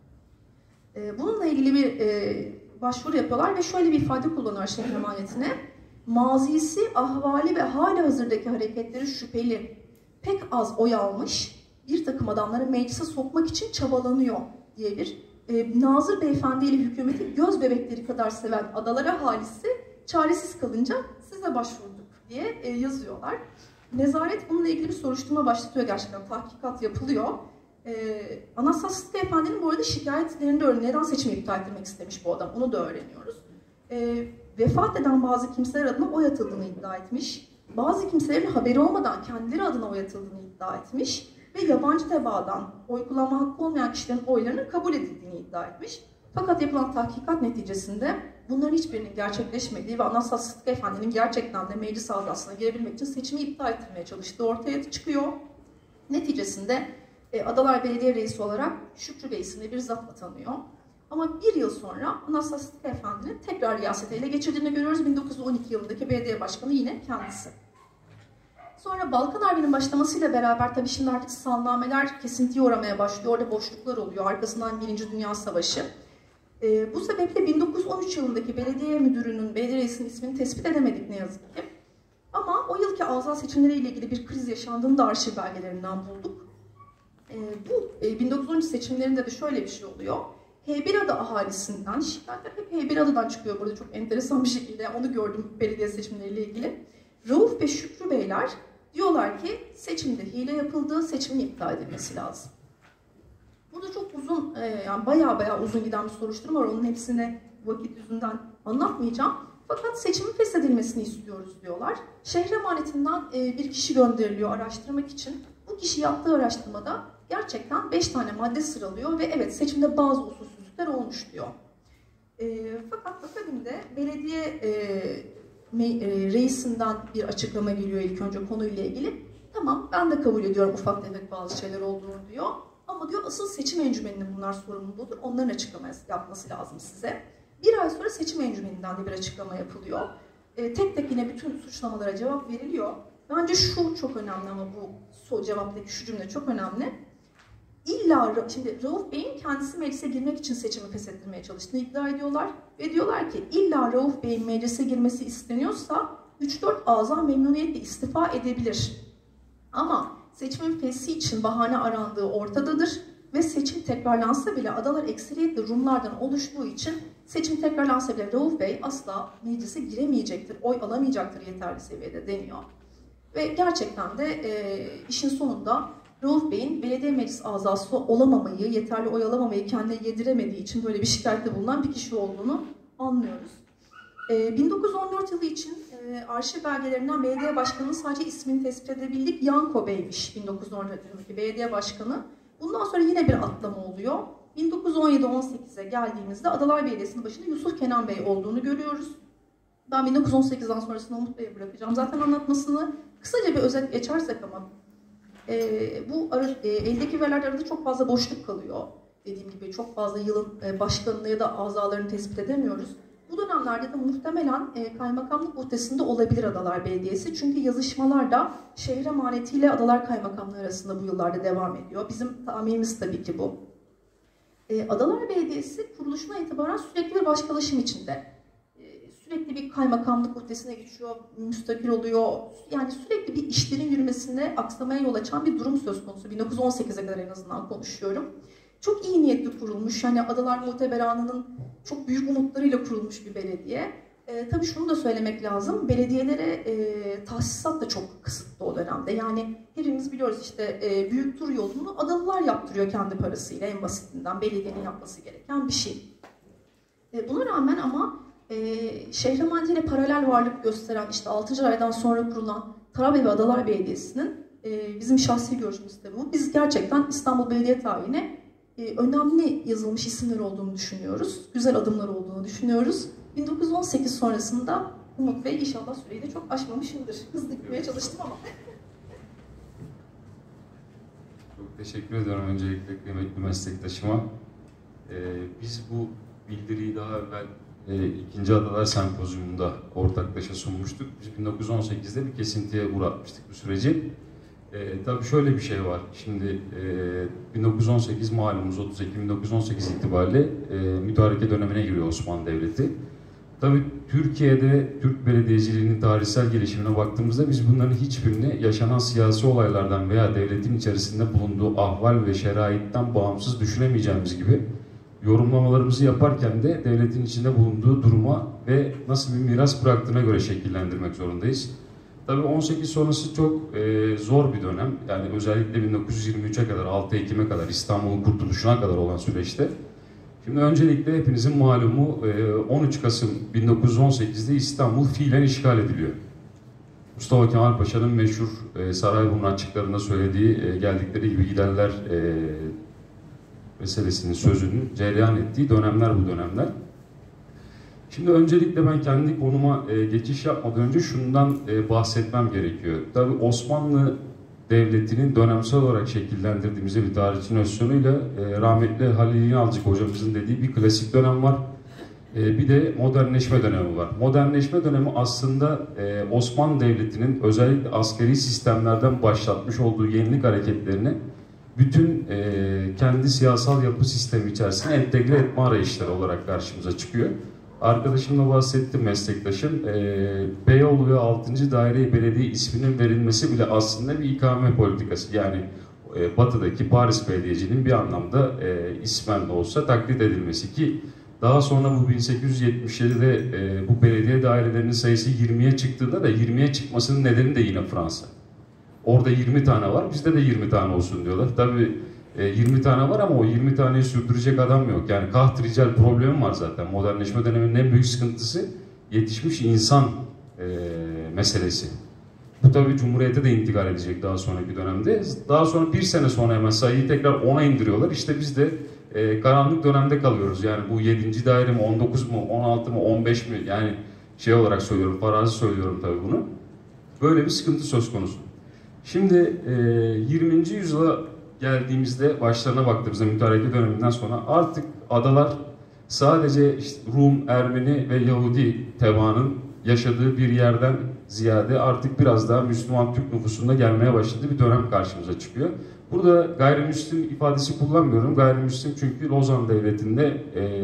E, bununla ilgili bir e, başvuru yapıyorlar ve şöyle bir ifade kullanıyor şehir emanetine: mazisi, ahvali ve hali hazırdaki hareketleri şüpheli, pek az oy almış bir takım adamları meclise sokmak için çabalanıyor diye bir e, Nazır Beyefendi ile hükümeti göz bebekleri kadar seven adalar ahalisi çaresiz kalınca size başvurduk diye e, yazıyorlar. Nezaret bununla ilgili bir soruşturma başlatıyor, gerçekten tahkikat yapılıyor. E, Anastas Sıtkı Efendi'nin bu arada şikayetlerinde öyle neden seçimi iptal etmek istemiş bu adam, onu da öğreniyoruz. E, vefat eden bazı kimseler adına oy atıldığını iddia etmiş. Bazı kimselerin haberi olmadan kendileri adına oy atıldığını iddia etmiş ve yabancı tebaadan oy kullanma hakkı olmayan kişilerin oylarının kabul edildiğini iddia etmiş. Fakat yapılan tahkikat neticesinde bunların hiçbirinin gerçekleşmediği ve Anastas Sıtkı Efendi'nin gerçekten de meclis azasına girebilmek için seçimi iptal ettirmeye çalıştığı ortaya çıkıyor. Neticesinde e, Adalar Belediye Reisi olarak Şükrü Bey isimli bir zat atanıyor. Ama bir yıl sonra Anastas Sıtkı Efendi'nin tekrar riyaseti ele geçirdiğini görüyoruz. bin dokuz yüz on iki yılındaki belediye başkanı yine kendisi. Sonra Balkan Harbi'nin başlamasıyla beraber tabii şimdi artık salnameler kesintiye uğramaya başlıyor. Orada boşluklar oluyor. Arkasından Birinci Dünya Savaşı. E, bu sebeple bin dokuz yüz on üç yılındaki belediye müdürünün, belediye reisinin ismini tespit edemedik ne yazık ki. Ama o yılki azal seçimleriyle ilgili bir kriz yaşandığını da arşiv belgelerinden bulduk. E, bu e, bin dokuz yüz on üç seçimlerinde de şöyle bir şey oluyor. Heybeliada ahalisinden, şikayetler hep Heybeliada'dan çıkıyor burada çok enteresan bir şekilde, onu gördüm belediye seçimleriyle ilgili. Rauf ve Şükrü Beyler diyorlar ki seçimde hile yapıldı, seçimin iptal edilmesi lazım. Burada çok uzun, yani bayağı bayağı uzun giden bir soruşturma var, onun hepsini vakit yüzünden anlatmayacağım. Fakat seçimin feshedilmesini istiyoruz diyorlar. Şehir emanetinden bir kişi gönderiliyor araştırmak için. Bu kişi yaptığı araştırmada gerçekten beş tane madde sıralıyor ve evet seçimde bazı usulsüzlükler olmuş diyor. E, fakat akabinde belediye e, me, e, reisinden bir açıklama geliyor ilk önce konuyla ilgili. Tamam, ben de kabul ediyorum ufak tefek bazı şeyler olduğunu diyor. Ama diyor asıl seçim encümeninin bunlar sorumludur. Onların açıklama yapması lazım size. Bir ay sonra seçim encümeninden de bir açıklama yapılıyor. E, tek tek yine bütün suçlamalara cevap veriliyor. Bence şu çok önemli, ama bu cevaptaki şu cümle çok önemli. İlla, şimdi Rauf Bey'in kendisi meclise girmek için seçimi feshettirmeye çalıştığını iddia ediyorlar. Ve diyorlar ki illa Rauf Bey'in meclise girmesi isteniyorsa üç dört azam memnuniyetle istifa edebilir. Ama seçimin feshi için bahane arandığı ortadadır. Ve seçim tekrarlansa bile adalar ekseriyetle Rumlardan oluştuğu için seçim tekrarlansa bile Rauf Bey asla meclise giremeyecektir, oy alamayacaktır yeterli seviyede deniyor. Ve gerçekten de e, işin sonunda Rauf Bey'in belediye meclis azası olamamayı, yeterli oy alamamayı kendine yediremediği için böyle bir şikayette bulunan bir kişi olduğunu anlıyoruz. E, bin dokuz yüz on dört yılı için e, arşiv belgelerinden belediye başkanının sadece ismini tespit edebildik. Yanko Bey'miş bin dokuz yüz on dört yılındaki belediye başkanı. Bundan sonra yine bir atlama oluyor. bin dokuz yüz on yedi on sekize geldiğimizde Adalar Belediyesi'nin başında Yusuf Kenan Bey olduğunu görüyoruz. Ben bin dokuz yüz on sekizden sonrasını Umut Bey'e bırakacağım. Zaten anlatmasını kısaca bir özet geçersek ama e, bu ara, e, eldeki veriler arasında çok fazla boşluk kalıyor. Dediğim gibi çok fazla yılın e, başkanını ya da azalarını tespit edemiyoruz. Bu dönemlerde de muhtemelen e, kaymakamlık uhdesinde olabilir Adalar Belediyesi. Çünkü yazışmalar da şehir emanetiyle Adalar Kaymakamlığı arasında bu yıllarda devam ediyor. Bizim tahminimiz tabii ki bu. E, Adalar Belediyesi kuruluşuna itibaren sürekli bir başkalaşım içinde. E, sürekli bir kaymakamlık uhdesine geçiyor, müstakil oluyor. Yani sürekli bir işlerin yürümesine aksamaya yol açan bir durum söz konusu. bin dokuz yüz on sekize kadar en azından konuşuyorum. Çok iyi niyetli kurulmuş, yani Adalar Muhteberanı'nın çok büyük umutlarıyla kurulmuş bir belediye. E, tabii şunu da söylemek lazım, belediyelere e, tahsisat da çok kısıtlı o dönemde. Yani hepimiz biliyoruz işte e, büyük tur yolunu Adalılar yaptırıyor kendi parasıyla, en basitinden belediyenin yapması gereken bir şey. E, buna rağmen ama e, Şehremanti ile paralel varlık gösteren, işte altıncı aydan sonra kurulan Tarabya ve Adalar Belediyesi'nin e, bizim şahsi görüşümüz de bu. Biz gerçekten İstanbul Belediye tarihine e, önemli yazılmış isimler olduğunu düşünüyoruz. Güzel adımlar olduğunu düşünüyoruz. bin dokuz yüz on sekiz sonrasında Umut Bey inşallah süreyi de çok aşmamışımdır. Hızlı gitmeye çalıştım ama. Çok teşekkür ediyorum öncelikle kıymetli meslektaşıma. Ee, biz bu bildiriyi daha evvel e, ikinci Adalar Sempozyumunda ortaklaşa sunmuştuk. Biz bin dokuz yüz on sekizde bir kesintiye uğratmıştık bu süreci. E, tabii şöyle bir şey var. Şimdi e, bin dokuz yüz on sekiz malumunuz otuz Ekim bin dokuz yüz on sekiz itibariyle e, mütareke dönemine giriyor Osmanlı Devleti. Tabii Türkiye'de Türk belediyeciliğinin tarihsel gelişimine baktığımızda biz bunların hiçbirini yaşanan siyasi olaylardan veya devletin içerisinde bulunduğu ahval ve şeraitten bağımsız düşünemeyeceğimiz gibi yorumlamalarımızı yaparken de devletin içinde bulunduğu duruma ve nasıl bir miras bıraktığına göre şekillendirmek zorundayız. Tabii on sekiz sonrası çok e, zor bir dönem. Yani özellikle bin dokuz yüz yirmi üçe kadar, altı Ekim'e kadar, İstanbul'un kurtuluşuna kadar olan süreçte. Şimdi öncelikle hepinizin malumu e, on üç Kasım bin dokuz yüz on sekizde İstanbul fiilen işgal ediliyor. Mustafa Kemal Paşa'nın meşhur e, Sarayburnu açıklarında söylediği e, geldikleri gibi giderler e, meselesinin sözünün cereyan ettiği dönemler bu dönemler. Şimdi öncelikle ben kendi konuma e, geçiş yapmadan önce şundan e, bahsetmem gerekiyor. Tabii Osmanlı Devleti'nin dönemsel olarak şekillendirdiğimiz bir tarihçi nosyonuyla e, rahmetli Halil İnalcık hocamızın dediği bir klasik dönem var. E, bir de modernleşme dönemi var. Modernleşme dönemi aslında e, Osmanlı Devleti'nin özellikle askeri sistemlerden başlatmış olduğu yenilik hareketlerini bütün e, kendi siyasal yapı sistemi içerisine entegre etme arayışları olarak karşımıza çıkıyor. Arkadaşım da bahsetti, meslektaşım. E, Beyoğlu ve altıncı Daire Belediye isminin verilmesi bile aslında bir ikame politikası. Yani e, batıdaki Paris Belediyeciliğinin bir anlamda e, ismen de olsa taklit edilmesi ki daha sonra bu bin sekiz yüz yetmiş yedide e, bu belediye dairelerinin sayısı yirmiye çıktığında da yirmiye çıkmasının nedeni de yine Fransa. Orada yirmi tane var, bizde de yirmi tane olsun diyorlar. Tabii yirmi tane var ama o yirmi taneyi sürdürecek adam yok. Yani kaht rical problemi var zaten. Modernleşme döneminin en büyük sıkıntısı yetişmiş insan e, meselesi. Bu tabii Cumhuriyet'e de intikal edecek daha sonraki dönemde. Daha sonra bir sene sonra hemen sayıyı tekrar ona indiriyorlar. İşte biz de e, karanlık dönemde kalıyoruz. Yani bu yedinci daire mi, on dokuz mu, on altı mı, on beş mi? Yani şey olarak söylüyorum, farazi söylüyorum tabii bunu. Böyle bir sıkıntı söz konusu. Şimdi e, yirminci yüzyıla geldiğimizde, başlarına baktığımızda mütareke döneminden sonra artık adalar sadece işte Rum, Ermeni ve Yahudi tebaanın yaşadığı bir yerden ziyade artık biraz daha Müslüman Türk nüfusunda gelmeye başladığı bir dönem karşımıza çıkıyor. Burada gayrimüslim ifadesi kullanmıyorum. Gayrimüslim çünkü Lozan Devleti'nde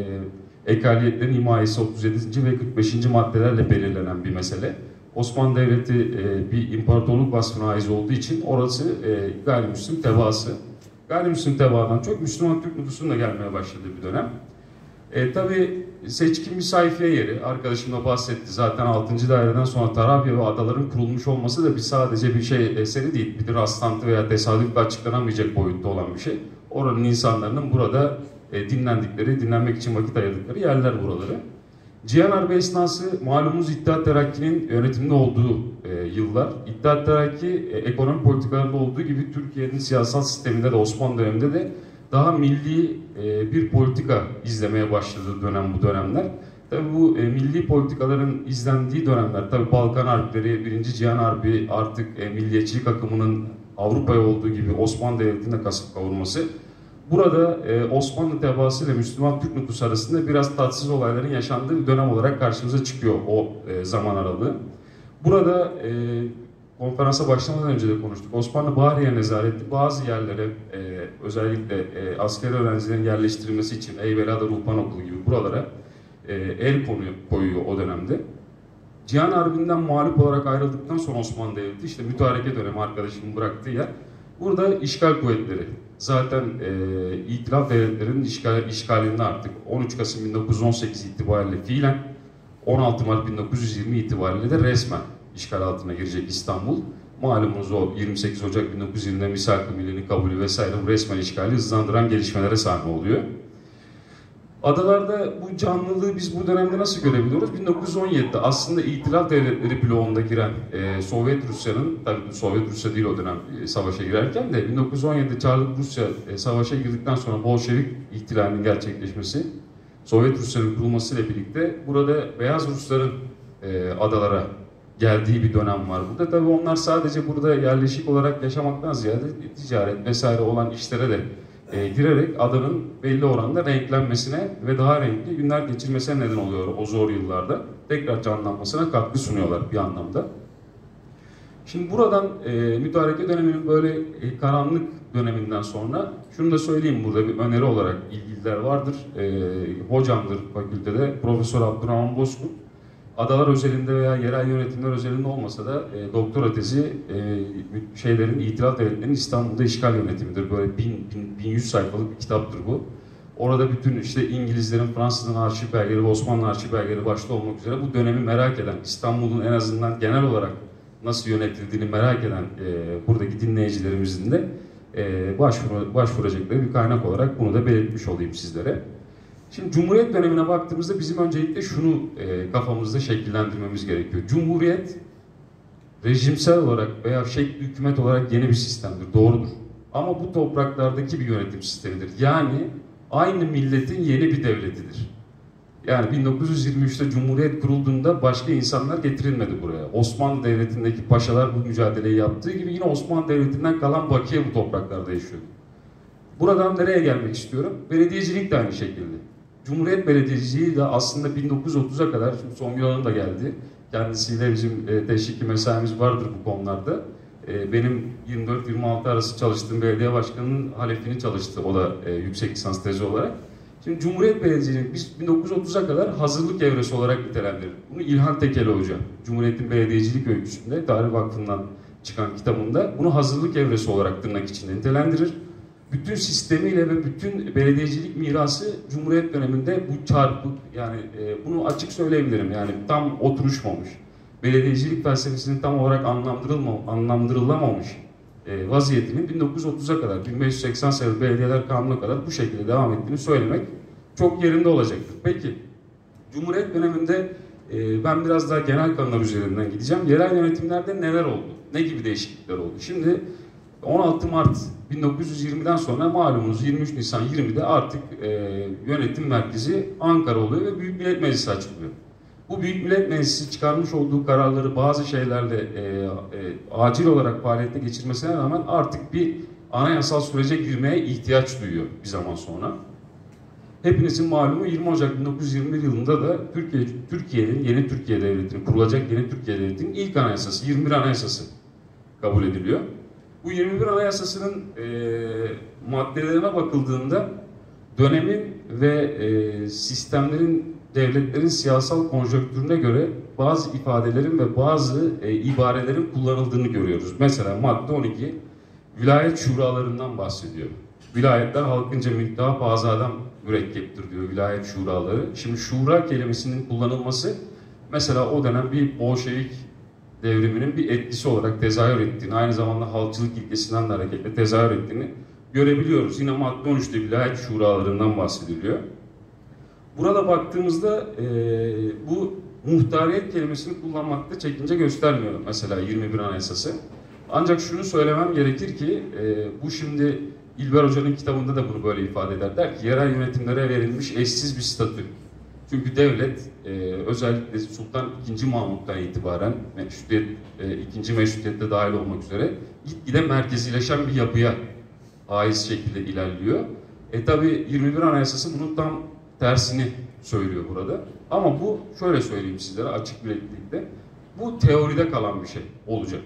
e, ekaliyetlerin himayesi otuz yedinci ve kırk beşinci maddelerle belirlenen bir mesele. Osmanlı Devleti e, bir imparatorluk vasfına ait olduğu için orası e, gayrimüslim tebaası. Gayrimüslim tebaadan çok Müslüman Türk nüfusunun da gelmeye başladığı bir dönem. E, tabii seçkin bir sayfiye yeri. Arkadaşım da bahsetti. Zaten altıncı daireden sonra Tarabya ve adaların kurulmuş olması da bir sadece bir şey eseri değil. Bir de rastlantı veya tesadüfle açıklanamayacak boyutta olan bir şey. Oranın insanların burada e, dinlendikleri, dinlenmek için vakit ayırdıkları yerler buraları. Cihan Harbi esnası malumunuz İttihat Terakki'nin yönetiminde olduğu e, yıllar. İttihat Terakki e, ekonomi politikalarında olduğu gibi Türkiye'nin siyasal sisteminde de Osmanlı döneminde de daha milli e, bir politika izlemeye başladığı dönem bu dönemler. Tabii bu e, milli politikaların izlendiği dönemler, tabii Balkan Harpleri, Birinci Cihan Harbi, artık e, milliyetçilik akımının Avrupa'ya olduğu gibi Osmanlı Devleti'nde kasıp kavurması. Burada e, Osmanlı tebaası ile Müslüman Türk nüfusu arasında biraz tatsız olayların yaşandığı bir dönem olarak karşımıza çıkıyor o e, zaman aralığı. Burada e, konferansa başlamadan önce de konuştuk. Osmanlı Bahriye Nezareti bazı yerlere e, özellikle e, askeri öğrencilerin yerleştirilmesi için Eyvelada Ruhban Okulu gibi buralara e, el konuyor, koyuyor o dönemde. Cihan Harbi'nden mağlup olarak ayrıldıktan sonra Osmanlı Devleti, işte mütareke dönemi arkadaşımın bıraktığı yer, burada işgal kuvvetleri. Zaten e, İtilaf devletlerinin işgal, işgalinde artık on üç Kasım bin dokuz yüz on sekiz itibariyle fiilen, on altı Mart bin dokuz yüz yirmi itibariyle de resmen işgal altına girecek İstanbul. Malumunuz o yirmi sekiz Ocak bin dokuz yüz yirmide Misak-ı Milli'nin kabulü vesaire bu resmen işgali hızlandıran gelişmelere sahne oluyor. Adalarda bu canlılığı biz bu dönemde nasıl görebiliyoruz? bin dokuz yüz on yedide aslında İtilaf Devletleri bloğunda giren e, Sovyet Rusya'nın, tabii Sovyet Rusya değil o dönem e, savaşa girerken de bin dokuz yüz on yedide Çarlık Rusya e, savaşa girdikten sonra Bolşevik ihtilalinin gerçekleşmesi, Sovyet Rusya'nın kurulmasıyla birlikte burada Beyaz Rusların e, adalara geldiği bir dönem var burada. Tabii onlar sadece burada yerleşik olarak yaşamaktan ziyade ticaret vesaire olan işlere de E, girerek adanın belli oranda renklenmesine ve daha renkli günler geçirmesine neden oluyor o zor yıllarda. Tekrar canlanmasına katkı sunuyorlar bir anlamda. Şimdi buradan e, mütareke döneminin böyle e, karanlık döneminden sonra şunu da söyleyeyim, burada bir öneri olarak ilgililer vardır. E, hocamdır fakültede Profesör Abdurrahman Bozkurt. Adalar özelinde veya yerel yönetimler özelinde olmasa da e, doktora tezi e, şeylerin, İtilaf Devletleri'nin İstanbul'da işgal yönetimidir. Böyle bin, bin, bin yüz sayfalık bir kitaptır bu. Orada bütün işte İngilizlerin, Fransızların arşiv belgeleri ve Osmanlı arşiv belgeleri başta olmak üzere bu dönemi merak eden, İstanbul'un en azından genel olarak nasıl yönetildiğini merak eden e, buradaki dinleyicilerimizin de e, başvur, başvuracakları bir kaynak olarak bunu da belirtmiş olayım sizlere. Şimdi Cumhuriyet dönemine baktığımızda bizim öncelikle şunu e, kafamızda şekillendirmemiz gerekiyor. Cumhuriyet rejimsel olarak veya şekli hükümet olarak yeni bir sistemdir, doğrudur. Ama bu topraklardaki bir yönetim sistemidir. Yani aynı milletin yeni bir devletidir. Yani bin dokuz yüz yirmi üçte Cumhuriyet kurulduğunda başka insanlar getirilmedi buraya. Osmanlı Devleti'ndeki paşalar bu mücadeleyi yaptığı gibi yine Osmanlı Devleti'nden kalan bakiye bu topraklarda yaşıyordu. Buradan nereye gelmek istiyorum? Belediyecilik de aynı şekilde. Cumhuriyet Belediyeciliği de aslında bin dokuz yüz otuza kadar, şimdi Songül Hanım da geldi. Kendisiyle bizim e, teşviki mesaimiz vardır bu konularda. E, benim yirmi dört yirmi altı arası çalıştığım belediye başkanının halefini çalıştı. O da e, yüksek lisans tezi olarak. Şimdi Cumhuriyet Belediyeciliği biz bin dokuz yüz otuza kadar hazırlık evresi olarak nitelendirir. Bunu İlhan Tekeli Hoca, Cumhuriyet'in Belediyecilik Öyküsü'nde, Tarih Vakfı'ndan çıkan kitabında bunu hazırlık evresi olarak tırnak içinde nitelendirir. Bütün sistemiyle ve bütün belediyecilik mirası Cumhuriyet döneminde bu çarpık, yani e, bunu açık söyleyebilirim, yani tam oturuşmamış. Belediyecilik felsefesinin tam olarak anlamlandırılma, anlamlandırılamamış e, vaziyetinin bin dokuz yüz otuza kadar, bin beş yüz seksen sayılı Belediyeler Kanunu'na kadar bu şekilde devam ettiğini söylemek çok yerinde olacaktır. Peki, Cumhuriyet döneminde e, ben biraz daha genel konular üzerinden gideceğim. Yerel yönetimlerde neler oldu? Ne gibi değişiklikler oldu? Şimdi on altı Mart bin dokuz yüz yirmiden sonra malumunuz yirmi üç Nisan yirmide artık e, yönetim merkezi Ankara oluyor ve Büyük Millet Meclisi açılıyor. Bu Büyük Millet Meclisi çıkarmış olduğu kararları bazı şeylerle e, e, acil olarak faaliyete geçirmesine rağmen artık bir anayasal sürece girmeye ihtiyaç duyuyor bir zaman sonra. Hepinizin malumu yirmi Ocak bin dokuz yüz yirmi bir yılında da Türkiye Türkiye'nin yeni Türkiye Devleti'nin kurulacak yeni Türkiye Devleti'nin ilk anayasası, yirmi bir Anayasası kabul ediliyor. Bu yirmi bir Anayasası'nın e, maddelerine bakıldığında dönemin ve e, sistemlerin, devletlerin siyasal konjonktürüne göre bazı ifadelerin ve bazı e, ibarelerin kullanıldığını görüyoruz. Mesela madde on iki vilayet şuralarından bahsediyor. Vilayetler halkınca mülk daha fazladan mürekkeptir diyor vilayet şuraları. Şimdi şura kelimesinin kullanılması mesela o dönem bir Bolşevik devriminin bir etkisi olarak tezahür ettiğini, aynı zamanda halkçılık ilkesinden de hareketle tezahür ettiğini görebiliyoruz. Yine madde on üçte vilayet şuralarından bahsediliyor. Burada baktığımızda e, bu muhtariyet kelimesini kullanmakta çekince göstermiyor mesela yirmi bir Anayasası. Ancak şunu söylemem gerekir ki e, bu şimdi İlber Hoca'nın kitabında da bunu böyle ifade eder. Der ki yerel yönetimlere verilmiş eşsiz bir statü. Çünkü devlet e, özellikle Sultan ikinci. Mahmut'tan itibaren meşrutiyet, e, ikinci meşrutiyette dahil olmak üzere gitgide merkezileşen bir yapıya haiz şekilde ilerliyor. E tabi yirmi bir Anayasası bunun tam tersini söylüyor burada. Ama bu şöyle söyleyeyim sizlere açık bileklikte. Bu teoride kalan bir şey olacak.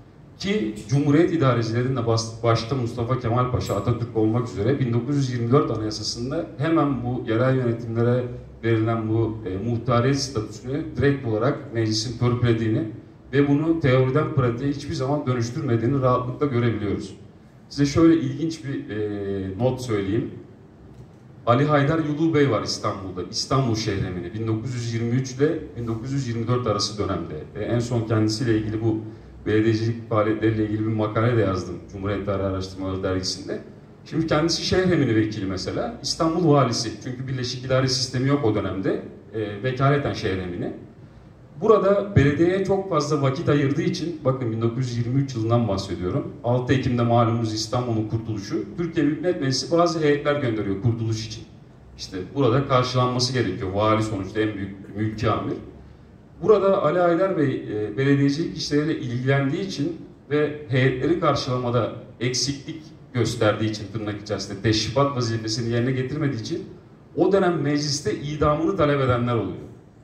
Ki Cumhuriyet idarecilerin de başta Mustafa Kemal Paşa, Atatürk olmak üzere bin dokuz yüz yirmi dört Anayasası'nda hemen bu yerel yönetimlere verilen bu e, muhtariyet statüsünü direkt olarak meclisin törpülediğini ve bunu teoriden pratiğe hiçbir zaman dönüştürmediğini rahatlıkla görebiliyoruz. Size şöyle ilginç bir e, not söyleyeyim. Ali Haydar Yulu Bey var İstanbul'da, İstanbul Şehremini bin dokuz yüz yirmi üç ile bin dokuz yüz yirmi dört arası dönemde. E, en son kendisiyle ilgili bu belediyecilik faaliyetleriyle ilgili bir makale de yazdım Cumhuriyet Tarihi Araştırmaları dergisinde. Şimdi kendisi Şehremini vekili mesela, İstanbul valisi. Çünkü birleşik idare sistemi yok o dönemde, e, vekaleten Şehremini. Burada belediyeye çok fazla vakit ayırdığı için, bakın bin dokuz yüz yirmi üç yılından bahsediyorum. altı Ekim'de malumunuz İstanbul'un kurtuluşu. Türkiye Büyük Millet Meclisi bazı heyetler gönderiyor kurtuluş için. İşte burada karşılanması gerekiyor. Vali sonuçta en büyük mülki amir. Burada Ali Haydar Bey e, belediyecilik işleriyle ilgilendiği için ve heyetleri karşılamada eksiklik gösterdiği için tırnak içerisinde teşrifat vazifesini yerine getirmediği için o dönem mecliste idamını talep edenler oluyor.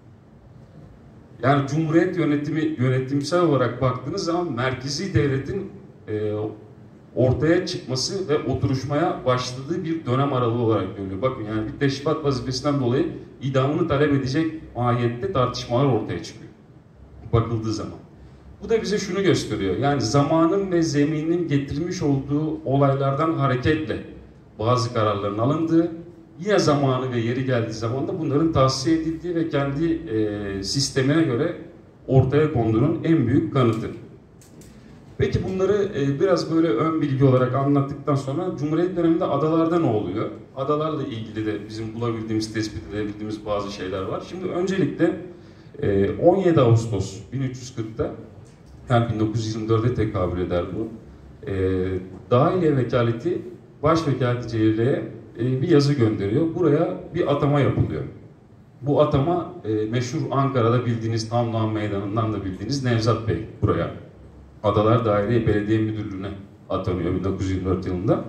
Yani Cumhuriyet yönetimi yönetimsel olarak baktığınız zaman merkezi devletin e, ortaya çıkması ve oturuşmaya başladığı bir dönem aralığı olarak görülüyor. Bakın yani bir teşrifat vazifesinden dolayı idamını talep edecek mahiyette tartışmalar ortaya çıkıyor. Bakıldığı zaman. Bu da bize şunu gösteriyor. Yani zamanın ve zeminin getirmiş olduğu olaylardan hareketle bazı kararların alındığı, yine zamanı ve yeri geldiği zaman da bunların tavsiye edildiği ve kendi e, sistemine göre ortaya konduğunun en büyük kanıtı. Peki bunları e, biraz böyle ön bilgi olarak anlattıktan sonra Cumhuriyet döneminde adalarda ne oluyor? Adalarla ilgili de bizim bulabildiğimiz, tespit edebildiğimiz bazı şeyler var. Şimdi öncelikle e, on yedi Ağustos bin üç yüz kırk'ta, yani bin dokuz yüz yirmi dört'e tekabül eder bu. E, Dahiliye Vekaleti, Başvekaleti Celiliye'ye e, bir yazı gönderiyor. Buraya bir atama yapılıyor. Bu atama e, meşhur Ankara'da bildiğiniz Tamlıhan Meydanı'ndan da bildiğiniz Nevzat Bey buraya Adalar Daire Belediye Müdürlüğü'ne atanıyor bin dokuz yüz yirmi dört yılında.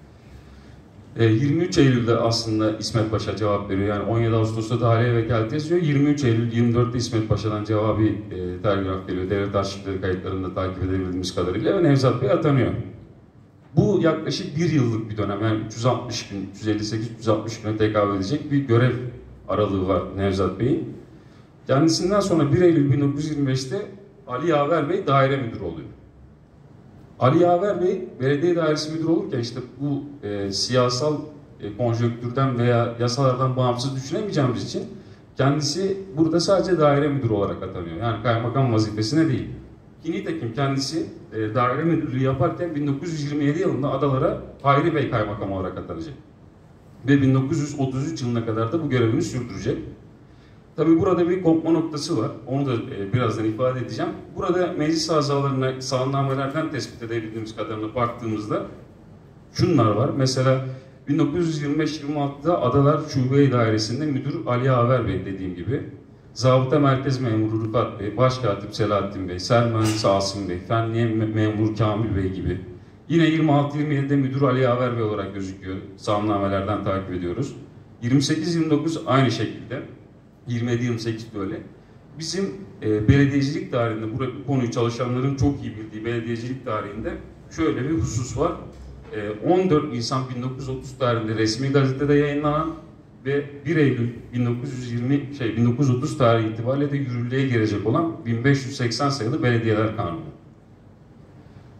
E, yirmi üç Eylül'de aslında İsmet Paşa cevap veriyor. Yani on yedi Ağustos'ta Dahiliye Vekaleti yazıyor. yirmi üç Eylül yirmi dört'te İsmet Paşa'dan cevabı e, telgraf geliyor. Devlet arşivleri kayıtlarında takip edebildiğimiz kadarıyla ve Nevzat Bey atanıyor. Bu yaklaşık bir yıllık bir dönem. Yani üç yüz altmış gün, üç yüz elli sekiz üç yüz altmış güne tekabül edecek bir görev aralığı var Nevzat Bey'in. Kendisinden sonra bir Eylül bin dokuz yüz yirmi beş'te Ali Yaver Bey daire müdürü oluyor. Ali Yaver Bey belediye dairesi müdürü olurken işte bu e, siyasal e, konjonktürden veya yasalardan bağımsız düşünemeyeceğimiz için kendisi burada sadece daire müdürü olarak atanıyor. Yani kaymakam vazifesine değil. Ki nitekim kendisi e, daire müdürlüğü yaparken bin dokuz yüz yirmi yedi yılında adalara Hayri Bey kaymakam olarak atanacak. Ve bin dokuz yüz otuz üç yılına kadar da bu görevini sürdürecek. Tabii burada bir kopma noktası var. Onu da e, birazdan ifade edeceğim. Burada meclis azalarına sağlamnamelerden tespit edebildiğimiz kadarına baktığımızda şunlar var. Mesela bin dokuz yüz yirmi beş yirmi altı'da Adalar Şube Dairesi'nde müdür Ali Yaver Bey dediğim gibi. Zabıta Merkez Memuru Rıfat Bey, Başkatip Selahattin Bey, Sermühendis Asım Bey, Fenliye Memuru Kamil Bey gibi. Yine yirmi altı yirmi yedi'de müdür Ali Yaver Bey olarak gözüküyor. Sağlamnamelerden takip ediyoruz. yirmi sekiz yirmi dokuz aynı şekilde. yirmi yedi yirmi sekiz böyle. Bizim e, belediyecilik tarihinde, bu, bu konuyu çalışanların çok iyi bildiği belediyecilik tarihinde şöyle bir husus var. E, on dört Nisan bin dokuz yüz otuz tarihinde resmi gazetede yayınlanan ve bir Eylül bin dokuz yüz yirmi şey bin dokuz yüz otuz tarihi itibariyle de yürürlüğe girecek olan bin beş yüz seksen sayılı Belediyeler Kanunu.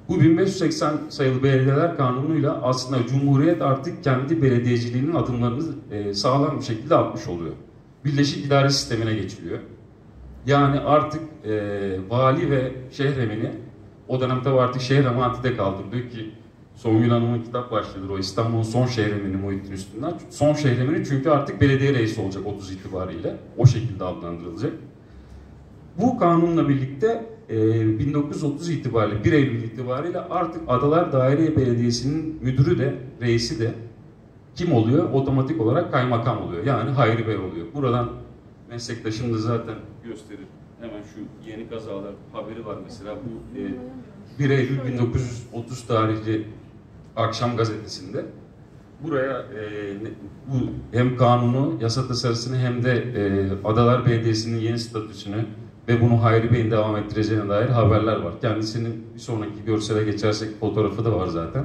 Bu bin beş yüz seksen sayılı Belediyeler Kanunu'yla aslında Cumhuriyet artık kendi belediyeciliğinin adımlarını e, sağlam bir şekilde atmış oluyor. Birleşik idare sistemine geçiliyor. Yani artık e, vali ve şehremini, o dönemde artık şehir emaneti de kaldırılıyor ki Songül Hanım'ın kitap başlığıdır o, İstanbul'un son şehremini Muhittin Üstünden. Son şehremini çünkü artık belediye reisi olacak otuz itibariyle. O şekilde adlandırılacak. Bu kanunla birlikte e, bin dokuz yüz otuz itibariyle, bir Eylül itibariyle artık Adalar Daire Belediyesi'nin müdürü de, reisi de kim oluyor? Otomatik olarak kaymakam oluyor. Yani Hayri Bey oluyor. Buradan meslektaşım da zaten gösterir. Hemen şu yeni kazalar haberi var mesela. Bu e, bir Eylül bin dokuz yüz otuz tarihli Akşam Gazetesi'nde. Buraya e, bu hem kanunu, yasa tasarısını hem de e, Adalar Belediyesi'nin yeni statüsünü ve bunu Hayri Bey'in devam ettireceğine dair haberler var. Kendisinin bir sonraki görsele geçersek fotoğrafı da var zaten.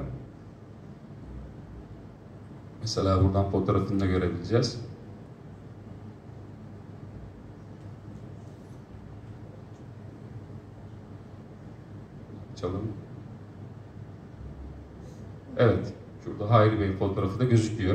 Mesela buradan fotoğrafını da görebileceğiz. Açalım. Evet, şurada Hayri Bey'in fotoğrafı da gözüküyor.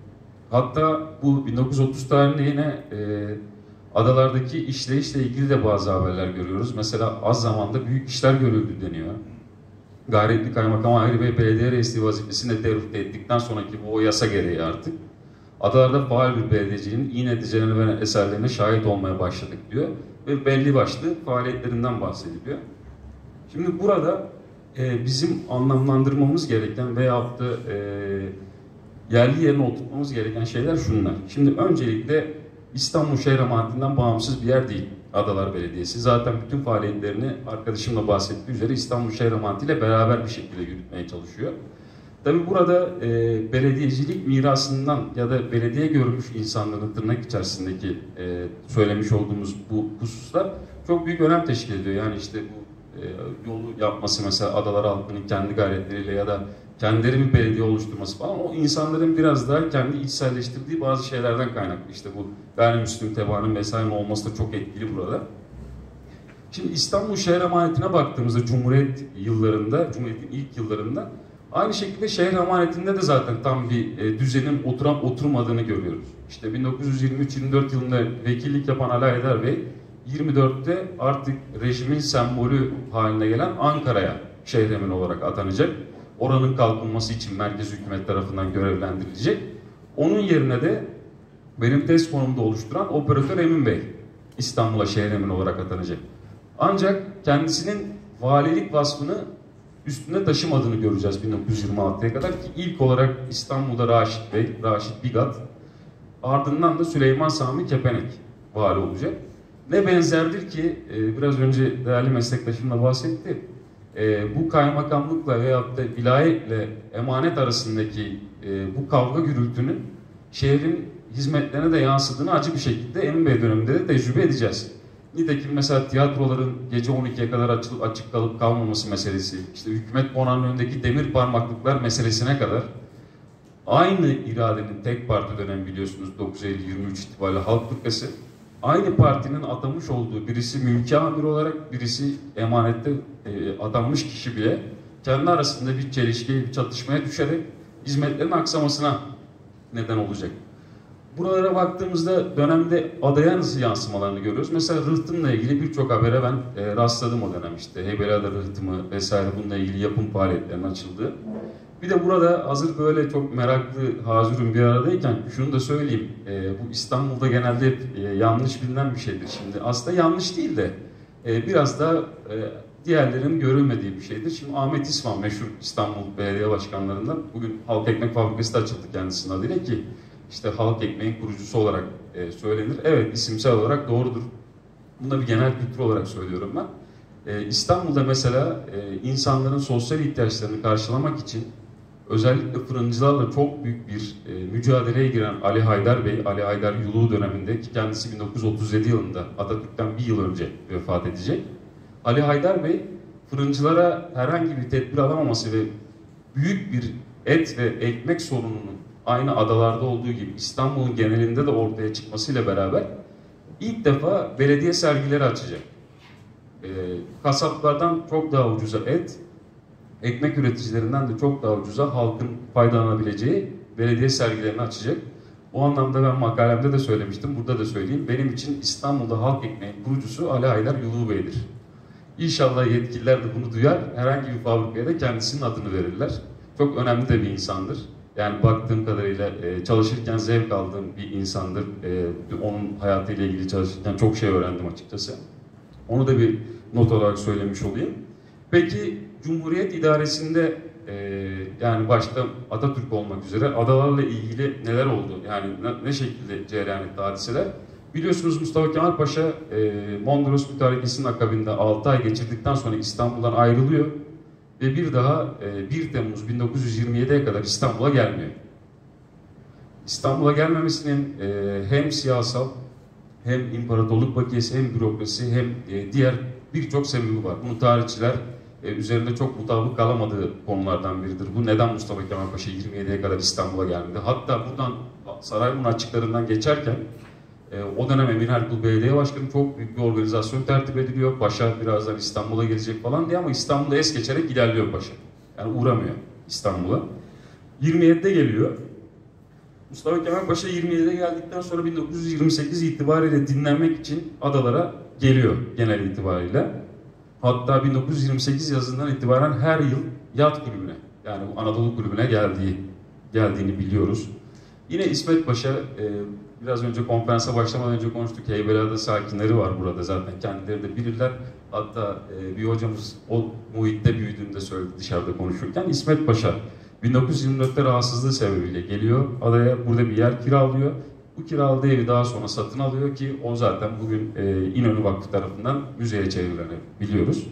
Hatta bu bin dokuz yüz otuz tarihinde yine e, adalardaki işleyişle ilgili de bazı haberler görüyoruz. Mesela az zamanda büyük işler görüldü deniyor. Gayretli Kaymakam Hayri Bey belediye reisliği vazifesini de devrifte ettikten sonraki bu o yasa gereği artık adalarda faal bir belediyeciliğin iyi neticelerini veren eserlerine şahit olmaya başladık diyor. Ve belli başlı faaliyetlerinden bahsediliyor. Şimdi burada e, bizim anlamlandırmamız gereken veyahut da e, yerli yerine oturtmamız gereken şeyler şunlar. Şimdi öncelikle İstanbul şehir emanetinden bağımsız bir yer değil Adalar Belediyesi. Zaten bütün faaliyetlerini arkadaşımla bahsettiği üzere İstanbul şehir emanetiyle beraber bir şekilde yürütmeye çalışıyor. Tabii burada e, belediyecilik mirasından ya da belediye görmüş insanların tırnak içerisindeki e, söylemiş olduğumuz bu hususlar çok büyük önem teşkil ediyor. Yani işte bu e, yolu yapması mesela adalar halkının kendi gayretleriyle ya da kendileri bir belediye oluşturması falan, o insanların biraz daha kendi içselleştirdiği bazı şeylerden kaynaklı. İşte bu gayrimüslim tebaanın vesaire olması da çok etkili burada. Şimdi İstanbul şehir emanetine baktığımızda Cumhuriyet yıllarında, Cumhuriyet'in ilk yıllarında aynı şekilde şehir emanetinde de zaten tam bir e, düzenin oturan oturmadığını görüyoruz. İşte bin dokuz yüz yirmi üç yirmi dört yılında vekillik yapan Ali Haydar Bey yirmi dörtte artık rejimin sembolü haline gelen Ankara'ya şehremin olarak atanacak. Oranın kalkınması için merkez hükümet tarafından görevlendirilecek. Onun yerine de benim test konumda oluşturan operatör Emin Bey İstanbul'a şehremin olarak atanacak. Ancak kendisinin valilik vasfını üstüne taşımadığını göreceğiz bin dokuz yüz yirmi altıya kadar ki ilk olarak İstanbul'da Raşit Bey, Raşit Bigat, ardından da Süleyman Sami Kepenek vali olacak. Ne benzerdir ki biraz önce değerli meslektaşımla bahsetti. Bu kaymakamlıkla veyahut da vilayetle emanet arasındaki bu kavga gürültünün şehrin hizmetlerine de yansıdığını acı bir şekilde Emin Bey döneminde de tecrübe edeceğiz. Nitekim mesela tiyatroların gece on ikiye kadar açık, açık kalıp kalmaması meselesi, işte hükümet konağının önündeki demir parmaklıklar meselesine kadar aynı iradenin tek parti dönemi biliyorsunuz dokuz Eylül yirmi üç itibariyle Halk Fırkası, aynı partinin atamış olduğu birisi mülki amir olarak, birisi emanette e, atanmış kişi bile kendi arasında bir çelişkiye, bir çatışmaya düşerek hizmetlerin aksamasına neden olacak. Buralara baktığımızda dönemde adaya nasıl yansımalarını görüyoruz. Mesela rıhtımla ilgili birçok habere ben e, rastladım o dönem işte. Heybeliada rıhtımı vesaire bununla ilgili yapım faaliyetlerinin açıldığı. Bir de burada hazır böyle çok meraklı hazırım bir aradayken şunu da söyleyeyim. E, bu İstanbul'da genelde hep e, yanlış bilinen bir şeydir şimdi. Aslında yanlış değil de e, biraz da e, diğerlerinin görülmediği bir şeydir. Şimdi Ahmet İsvan meşhur İstanbul Belediye Başkanlarından bugün Halk Ekmek Fabrikası da açıldı kendisinin adıyla ki işte halk ekmeğin kurucusu olarak e, söylenir. Evet, isimsel olarak doğrudur. Bunu da bir genel kültür olarak söylüyorum ben. E, İstanbul'da mesela e, insanların sosyal ihtiyaçlarını karşılamak için özellikle fırıncılarla çok büyük bir e, mücadeleye giren Ali Haydar Bey, Ali Haydar Yuluğu döneminde ki kendisi bin dokuz yüz otuz yedi yılında Atatürk'ten bir yıl önce vefat edecek. Ali Haydar Bey fırıncılara herhangi bir tedbir alamaması ve büyük bir et ve ekmek sorununun aynı adalarda olduğu gibi İstanbul'un genelinde de ortaya çıkmasıyla beraber ilk defa belediye sergileri açacak. Ee, kasaplardan çok daha ucuza et, ekmek üreticilerinden de çok daha ucuza halkın faydalanabileceği belediye sergilerini açacak. O anlamda ben makalemde de söylemiştim, burada da söyleyeyim. Benim için İstanbul'da halk ekmeğin kurucusu Ali Haydar Yulu Bey'dir. İnşallah yetkililer de bunu duyar, herhangi bir fabrikaya da kendisinin adını verirler. Çok önemli de bir insandır. Yani baktığım kadarıyla çalışırken zevk aldığım bir insandır. Onun hayatıyla ilgili çalışırken çok şey öğrendim açıkçası. Onu da bir not olarak söylemiş olayım. Peki Cumhuriyet idaresinde yani başta Atatürk olmak üzere adalarla ilgili neler oldu? Yani ne şekilde cereyan etti hadiseler? Biliyorsunuz Mustafa Kemal Paşa Mondros Mütarekesi'nin akabinde altı ay geçirdikten sonra İstanbul'dan ayrılıyor. Ve bir daha bir Temmuz bin dokuz yüz yirmi yediye kadar İstanbul'a gelmiyor. İstanbul'a gelmemesinin hem siyasal hem imparatorluk bakiyesi hem bürokrasi hem diğer birçok sebebi var. Bunu tarihçiler üzerinde çok mutabık kalamadığı konulardan biridir. Bu neden Mustafa Kemal Paşa yirmi yediye kadar İstanbul'a gelmedi? Hatta buradan Sarayburnu açıklarından geçerken o dönem Emin Erkul Belediye Başkanı çok büyük bir organizasyon tertip ediliyor. Paşa birazdan İstanbul'a gelecek falan diye ama İstanbul'a es geçerek ilerliyor Paşa. Yani uğramıyor İstanbul'a. yirmi yedide geliyor. Mustafa Kemal Paşa yirmi yedide geldikten sonra bin dokuz yüz yirmi sekiz itibariyle dinlenmek için adalara geliyor genel itibariyle. Hatta bin dokuz yüz yirmi sekiz yazından itibaren her yıl yat kulübüne, yani bu Anadolu kulübüne geldiği geldiğini biliyoruz. Yine İsmet Paşa, e, biraz önce konferansa başlamadan önce konuştuk. Heybeliada sakinleri var burada zaten. Kendileri de bilirler. Hatta e, bir hocamız o muhitte büyüdüğünde söyledi dışarıda konuşurken. İsmet Paşa bin dokuz yüz yirmi dörtte rahatsızlığı sebebiyle geliyor adaya. Burada bir yer kiralıyor. Bu kiraladığı evi daha sonra satın alıyor ki o zaten bugün e, İnönü Vakfı tarafından müzeye çevrilerini biliyoruz.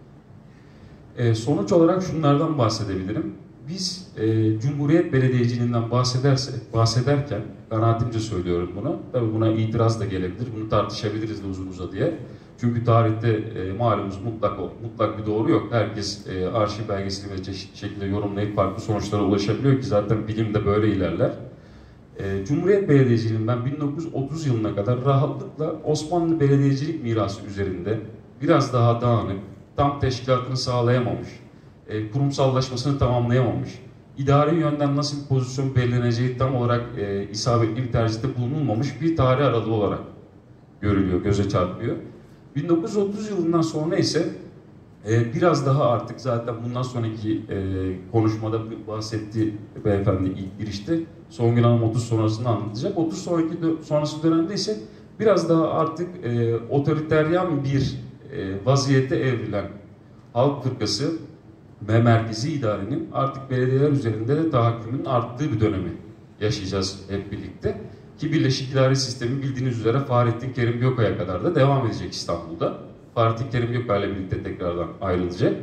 E, sonuç olarak şunlardan bahsedebilirim. Biz e, Cumhuriyet Belediyeciliğinden bahsederse, bahsederken, kanaatimce söylüyorum bunu, tabii buna itiraz da gelebilir, bunu tartışabiliriz de uzun uzadıya. Çünkü tarihte e, malumuz mutlak, mutlak bir doğru yok. Herkes e, arşiv belgesini ve çeşitli şekilde yorumlayıp farklı sonuçlara ulaşabiliyor ki zaten bilim de böyle ilerler. E, Cumhuriyet Belediyeciliğinden bin dokuz yüz otuz yılına kadar rahatlıkla Osmanlı belediyecilik mirası üzerinde biraz daha dağınık, tam teşkilatını sağlayamamış, e, kurumsallaşmasını tamamlayamamış, idari yönden nasıl bir pozisyon belirleneceği tam olarak e, isabetli bir tercihte bulunulmamış bir tarih aralığı olarak görülüyor, göze çarpıyor. bin dokuz yüz otuz yılından sonra ise e, biraz daha artık zaten bundan sonraki e, konuşmada bahsettiği beyefendi ilk girişte Songül Hanım otuz sonrasını anlatacak. otuz sonraki dö- sonrası dönemde ise biraz daha artık e, otoriteryen bir e, vaziyette evrilen Halk Fırkası ve merkezi idarenin artık belediyeler üzerinde de tahakkümün arttığı bir dönemi yaşayacağız hep birlikte. Ki Birleşik İdare Sistemi bildiğiniz üzere Fahrettin Kerim Gökay'a kadar da devam edecek İstanbul'da. Fahrettin Kerim Gökay'la birlikte tekrardan ayrılacak.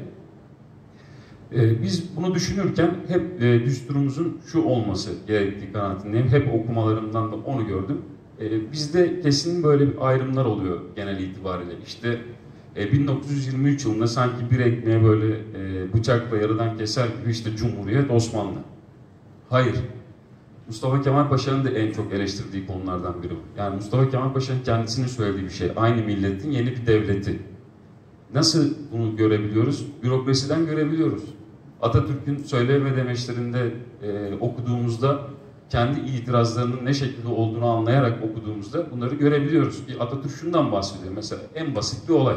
Ee, biz bunu düşünürken hep e, düsturumuzun şu olması gerektiği kanaatindeyim. Hep okumalarımdan da onu gördüm. E, bizde kesin böyle bir ayrımlar oluyor genel itibariyle. İşte e, bin dokuz yüz yirmi üç yılında sanki bir ekmeğe böyle e, bıçakla yarıdan keser gibi işte Cumhuriyet Osmanlı. Hayır. Mustafa Kemal Paşa'nın da en çok eleştirdiği konulardan biri bu. Yani Mustafa Kemal Paşa'nın kendisinin söylediği bir şey. Aynı milletin yeni bir devleti. Nasıl bunu görebiliyoruz? Bürokrasiden görebiliyoruz. Atatürk'ün söylem ve demeçlerinde e, okuduğumuzda kendi itirazlarının ne şekilde olduğunu anlayarak okuduğumuzda bunları görebiliyoruz. Bir Atatürk şundan bahsediyor mesela en basit bir olay.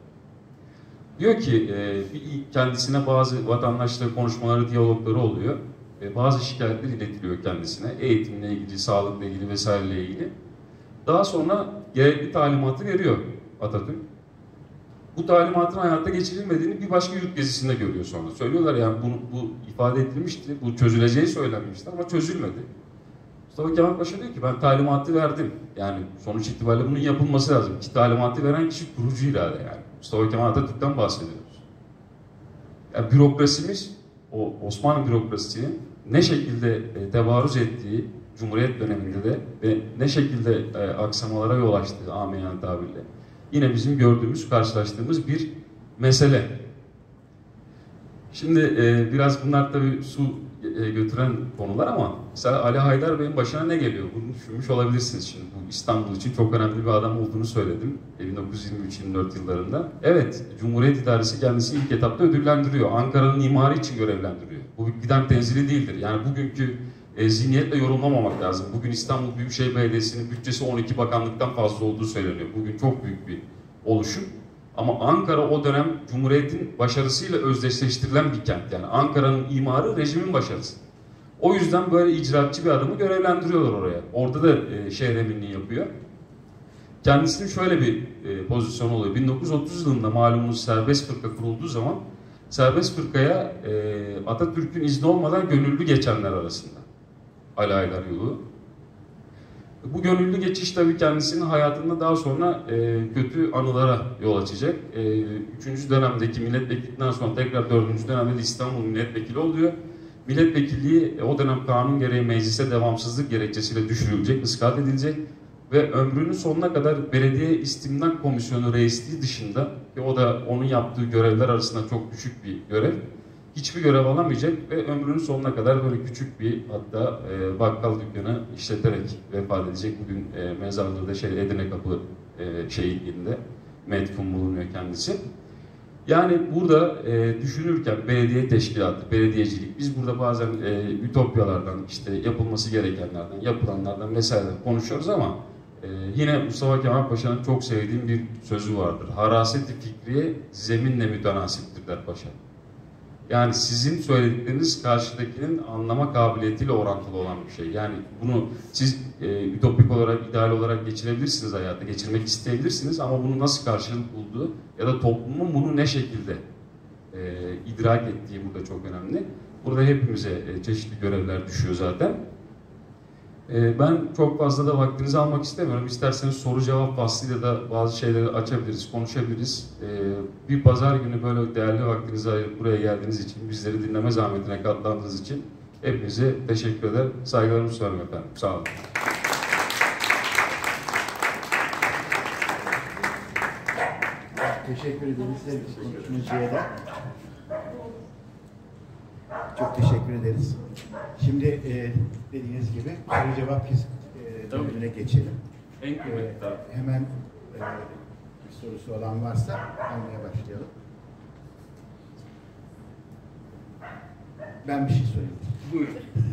Diyor ki e, kendisine bazı vatandaşla konuşmaları, diyalogları oluyor. E, bazı şikayetler iletiliyor kendisine. Eğitimle ilgili, sağlıkla ilgili vesaireyle ilgili. Daha sonra gerekli talimatı veriyor Atatürk. Bu talimatın hayata geçirilmediğini bir başka yurt gezisinde görüyor sonra. Söylüyorlar yani bunu, bu ifade edilmişti, bu çözüleceği söylenmişti ama çözülmedi. Mustafa Kemal Paşa diyor ki ben talimatı verdim. Yani sonuç itibariyle bunun yapılması lazım. Ki talimatı veren kişi kurucu irade yani. Mustafa Kemal Atatürk'ten bahsediyoruz. Yani bürokrasimiz, o Osmanlı bürokrasisinin ne şekilde e, tevarüz ettiği Cumhuriyet döneminde de ve ne şekilde e, aksamalara yol açtığı amiyen tabirle yine bizim gördüğümüz, karşılaştığımız bir mesele. Şimdi e, biraz bunlar tabii su götüren konular ama mesela Ali Haydar Bey'in başına ne geliyor? Bunu düşünmüş olabilirsiniz şimdi. Bu İstanbul için çok önemli bir adam olduğunu söyledim bin dokuz yüz yirmi üç yirmi dört yıllarında. Evet, Cumhuriyet İdaresi kendisi ilk etapta ödüllendiriyor. Ankara'nın imarı için görevlendiriyor. Bu bir gidem tenzili değildir. Yani bugünkü e, zihniyetle yorumlamamak lazım. Bugün İstanbul Büyükşehir Belediyesi'nin bütçesi on iki bakanlıktan fazla olduğu söyleniyor. Bugün çok büyük bir oluşum. Ama Ankara o dönem Cumhuriyet'in başarısıyla özdeşleştirilen bir kent. Yani Ankara'nın imarı rejimin başarısı. O yüzden böyle icraatçı bir adamı görevlendiriyorlar oraya. Orada da e, şehir eminliği yapıyor. Kendisinin şöyle bir e, pozisyonu oluyor. bin dokuz yüz otuz yılında malumunuz serbest fırka kurulduğu zaman serbest fırkaya e, Atatürk'ün izni olmadan gönüllü geçenler arasında. Ali Haydar yolu. Bu gönüllü geçiş tabii kendisinin hayatında daha sonra e, kötü anılara yol açacak. E, üçüncü dönemdeki milletvekilliğinden sonra tekrar dördüncü dönemde de İstanbul milletvekili oluyor. Milletvekilliği e, o dönem kanun gereği meclise devamsızlık gerekçesiyle düşürülecek, ıskat edilecek ve ömrünün sonuna kadar belediye istimlak komisyonu reisliği dışında, ki o da onun yaptığı görevler arasında çok düşük bir görev, hiçbir görev alamayacak ve ömrünün sonuna kadar böyle küçük bir hatta e, bakkal dükkanı işleterek vefat edecek. Bugün e, mezarlığı da şey Edirne Kapı e, şehitliğinde metfun bulunuyor kendisi. Yani burada e, düşünürken belediye teşkilatı, belediyecilik, biz burada bazen e, ütopyalardan, işte yapılması gerekenlerden, yapılanlardan vesaire konuşuyoruz ama e, yine Mustafa Kemal Paşa'nın çok sevdiğim bir sözü vardır. Haraseti fikriye zeminle mütenasiptir der Paşa. Yani sizin söyledikleriniz karşıdakinin anlama kabiliyetiyle orantılı olan bir şey. Yani bunu siz e, ütopik olarak, ideal olarak geçirebilirsiniz hayata, geçirmek isteyebilirsiniz ama bunu nasıl karşılık bulduğu ya da toplumun bunu ne şekilde e, idrak ettiği burada çok önemli. Burada hepimize e, çeşitli görevler düşüyor zaten. E, ben çok fazla da vaktinizi almak istemiyorum. İsterseniz soru cevap faslıyla da bazı şeyleri açabiliriz, konuşabiliriz. E, bir pazar günü böyle değerli vaktinizi ayırıp buraya geldiğiniz için, bizleri dinleme zahmetine katlandığınız için hepinize teşekkür eder. Saygılarımı sunarım efendim. Sağ olun. Teşekkür ederiz konuşmacıya da. Çok teşekkür ederiz. Şimdi e, dediğiniz gibi soru cevap e, bölümüne geçelim. En kıymetli taraf. E, hemen e, bir sorusu olan varsa almaya başlayalım. Ben bir şey söyleyeyim. Buyurun.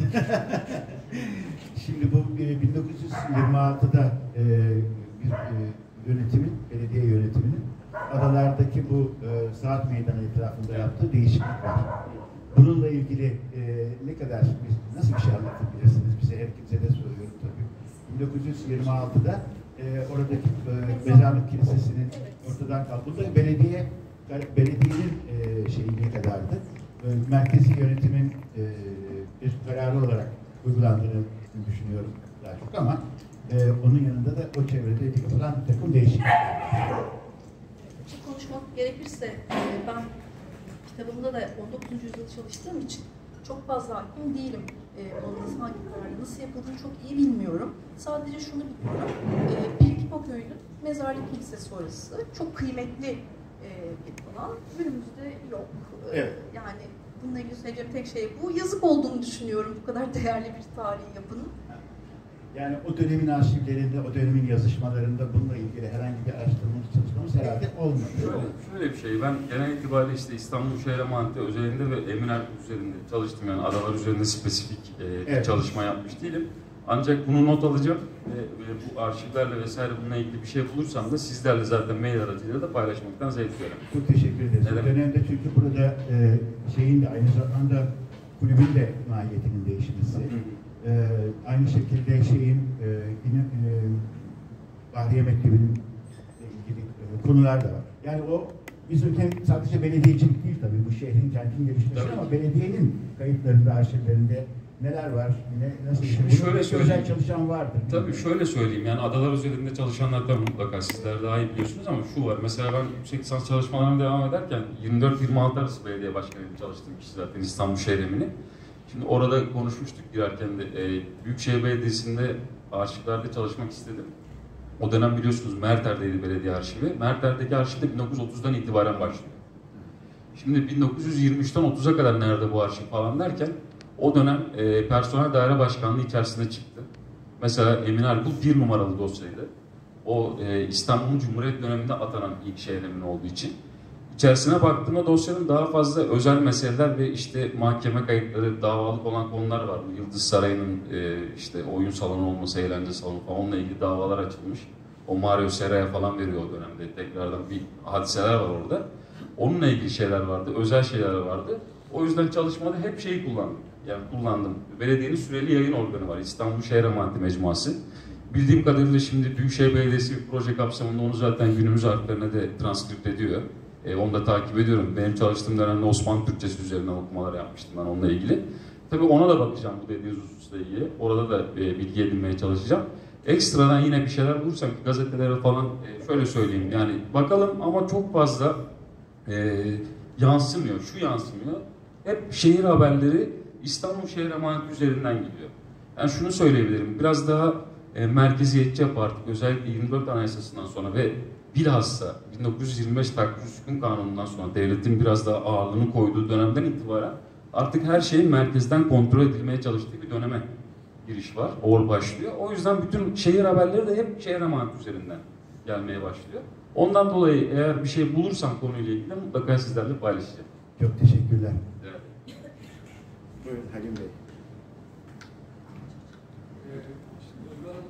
Şimdi bu e, bin dokuz yüz yirmi altıda e, bir e, yönetimin, belediye yönetiminin adalardaki bu e, saat meydanı etrafında yaptığı değişiklik var. Bununla ilgili e, ne kadar, nasıl bir şey anlatabilirsiniz bize? Her kimse de soruyorum tabii. bin dokuz yüz yirmi altıda e, oradaki e, Mezarlık Kilisesi'nin ortadan kalktığı belediye, belediyenin e, şeyi ne kadardı? E, merkezi yönetimin e, bir kararı olarak uygulandığını düşünüyorum daha çok ama e, onun yanında da o çevrede yapılan bir takım değişiklikler var. Açık konuşmak gerekirse e, ben kitabımda da on dokuzuncu yüzyılda çalıştığım için çok fazla hakim değilim. E, onun nasıl, hangi kararla nasıl yapıldığını çok iyi bilmiyorum. Sadece şunu biliyorum. E, Pirkipo Köyü'nün Mezarlık Kilisesi orası. Çok kıymetli e, bir alan. Günümüzde yok. E, Evet. Yani bununla ilgili söyleyeceğim tek şey bu. Yazık olduğunu düşünüyorum bu kadar değerli bir tarihi yapının. Yani o dönemin arşivlerinde, o dönemin yazışmalarında bununla ilgili herhangi bir araştırma çalışmamız herhalde olmadı. Şöyle, şöyle bir şey, ben genel itibariyle işte İstanbul Şehir Emaneti özelinde ve Eminönü üzerinde çalıştım. Yani adalar üzerinde spesifik e, Evet. çalışma yapmış değilim. Ancak bunu not alacağım ve, ve bu arşivlerle vesaire bununla ilgili bir şey bulursam da sizlerle zaten mail aracılığıyla da paylaşmaktan zevk duyarım. Çok teşekkür ederiz. Ne O demek? dönemde çünkü burada e, şeyin de aynı zamanda kulübün de mahiyetinin değişmesi. Ee, aynı şekilde şeyin e, yine e, Bahriye Mektebi'nin ilgili e, konular da var. Yani o biz ülkenin sadece belediyecilik değil tabii bu şehrin kentin gelişmesi Tabii. ama belediyenin kayıtlarında, arşivlerinde neler var, ne, nasıl Şimdi işliyor? şöyle Bunun söyleyeyim. özel çalışan vardır. Tabii şöyle söyleyeyim, yani adalar üzerinde çalışanlardan mutlaka sizler daha iyi biliyorsunuz ama şu var, mesela ben yüksek lisans çalışmalarına devam ederken yirmi dört yirmi altı arası belediye başkanıyla çalıştığım kişi zaten İstanbul Şehir Emini. Şimdi orada konuşmuştuk girerken de e, Büyükşehir Belediyesi'nde arşivlerde çalışmak istedim. O dönem biliyorsunuz Merter'deydi belediye arşivi. Merter'deki arşivde bin dokuz yüz otuzdan itibaren başlıyor. Şimdi bin dokuz yüz yirmi üçten otuza kadar nerede bu arşiv falan derken o dönem e, personel daire başkanlığı içerisinde çıktı. Mesela Emin Erkul bir numaralı dosyaydı. O e, İstanbul Cumhuriyet döneminde atanan ilk şehir emini olduğu için. İçerisine baktığımda dosyanın daha fazla özel meseleler ve işte mahkeme kayıtları, davalık olan konular var. Yıldız Sarayı'nın e, işte oyun salonu olması, eğlence salonu falan, onunla ilgili davalar açılmış. O Mario Serra'ya falan veriyor o dönemde. Tekrardan bir hadiseler var orada. Onunla ilgili şeyler vardı, özel şeyler vardı. O yüzden çalışmada hep şeyi kullandım. Yani kullandım. Belediyenin süreli yayın organı var. İstanbul Şehir Emaneti Mecmuası. Bildiğim kadarıyla şimdi Büyükşehir Belediyesi bir proje kapsamında onu zaten günümüz harflerine de transkript ediyor. E, onu da takip ediyorum. Benim çalıştığım dönemde Osmanlı Türkçesi üzerinden okumalar yapmıştım ben onunla ilgili. Tabii ona da bakacağım bu dediğiniz hususla ilgili. Orada da e, bilgi edinmeye çalışacağım. Ekstradan yine bir şeyler bulursam gazetelere falan e, şöyle söyleyeyim. Yani bakalım ama çok fazla e, yansımıyor. Şu yansımıyor. Hep şehir haberleri İstanbul Şehir Emaneti üzerinden gidiyor. Yani şunu söyleyebilirim. Biraz daha e, merkeziyetçi yapı artık özellikle yirmi dört Anayasası'ndan sonra ve bilhassa bin dokuz yüz yirmi beş Takvim Sükun Kanunu'ndan sonra devletin biraz daha ağırlığını koyduğu dönemden itibaren artık her şeyin merkezden kontrol edilmeye çalıştığı bir döneme giriş var. Or başlıyor. O yüzden bütün şehir haberleri de hep şehir emaneti üzerinden gelmeye başlıyor. Ondan dolayı eğer bir şey bulursam konuyla ilgili mutlaka sizlerle paylaşacağım. Çok teşekkürler. Evet. Buyurun Halim Bey. Ee, şimdi o zaman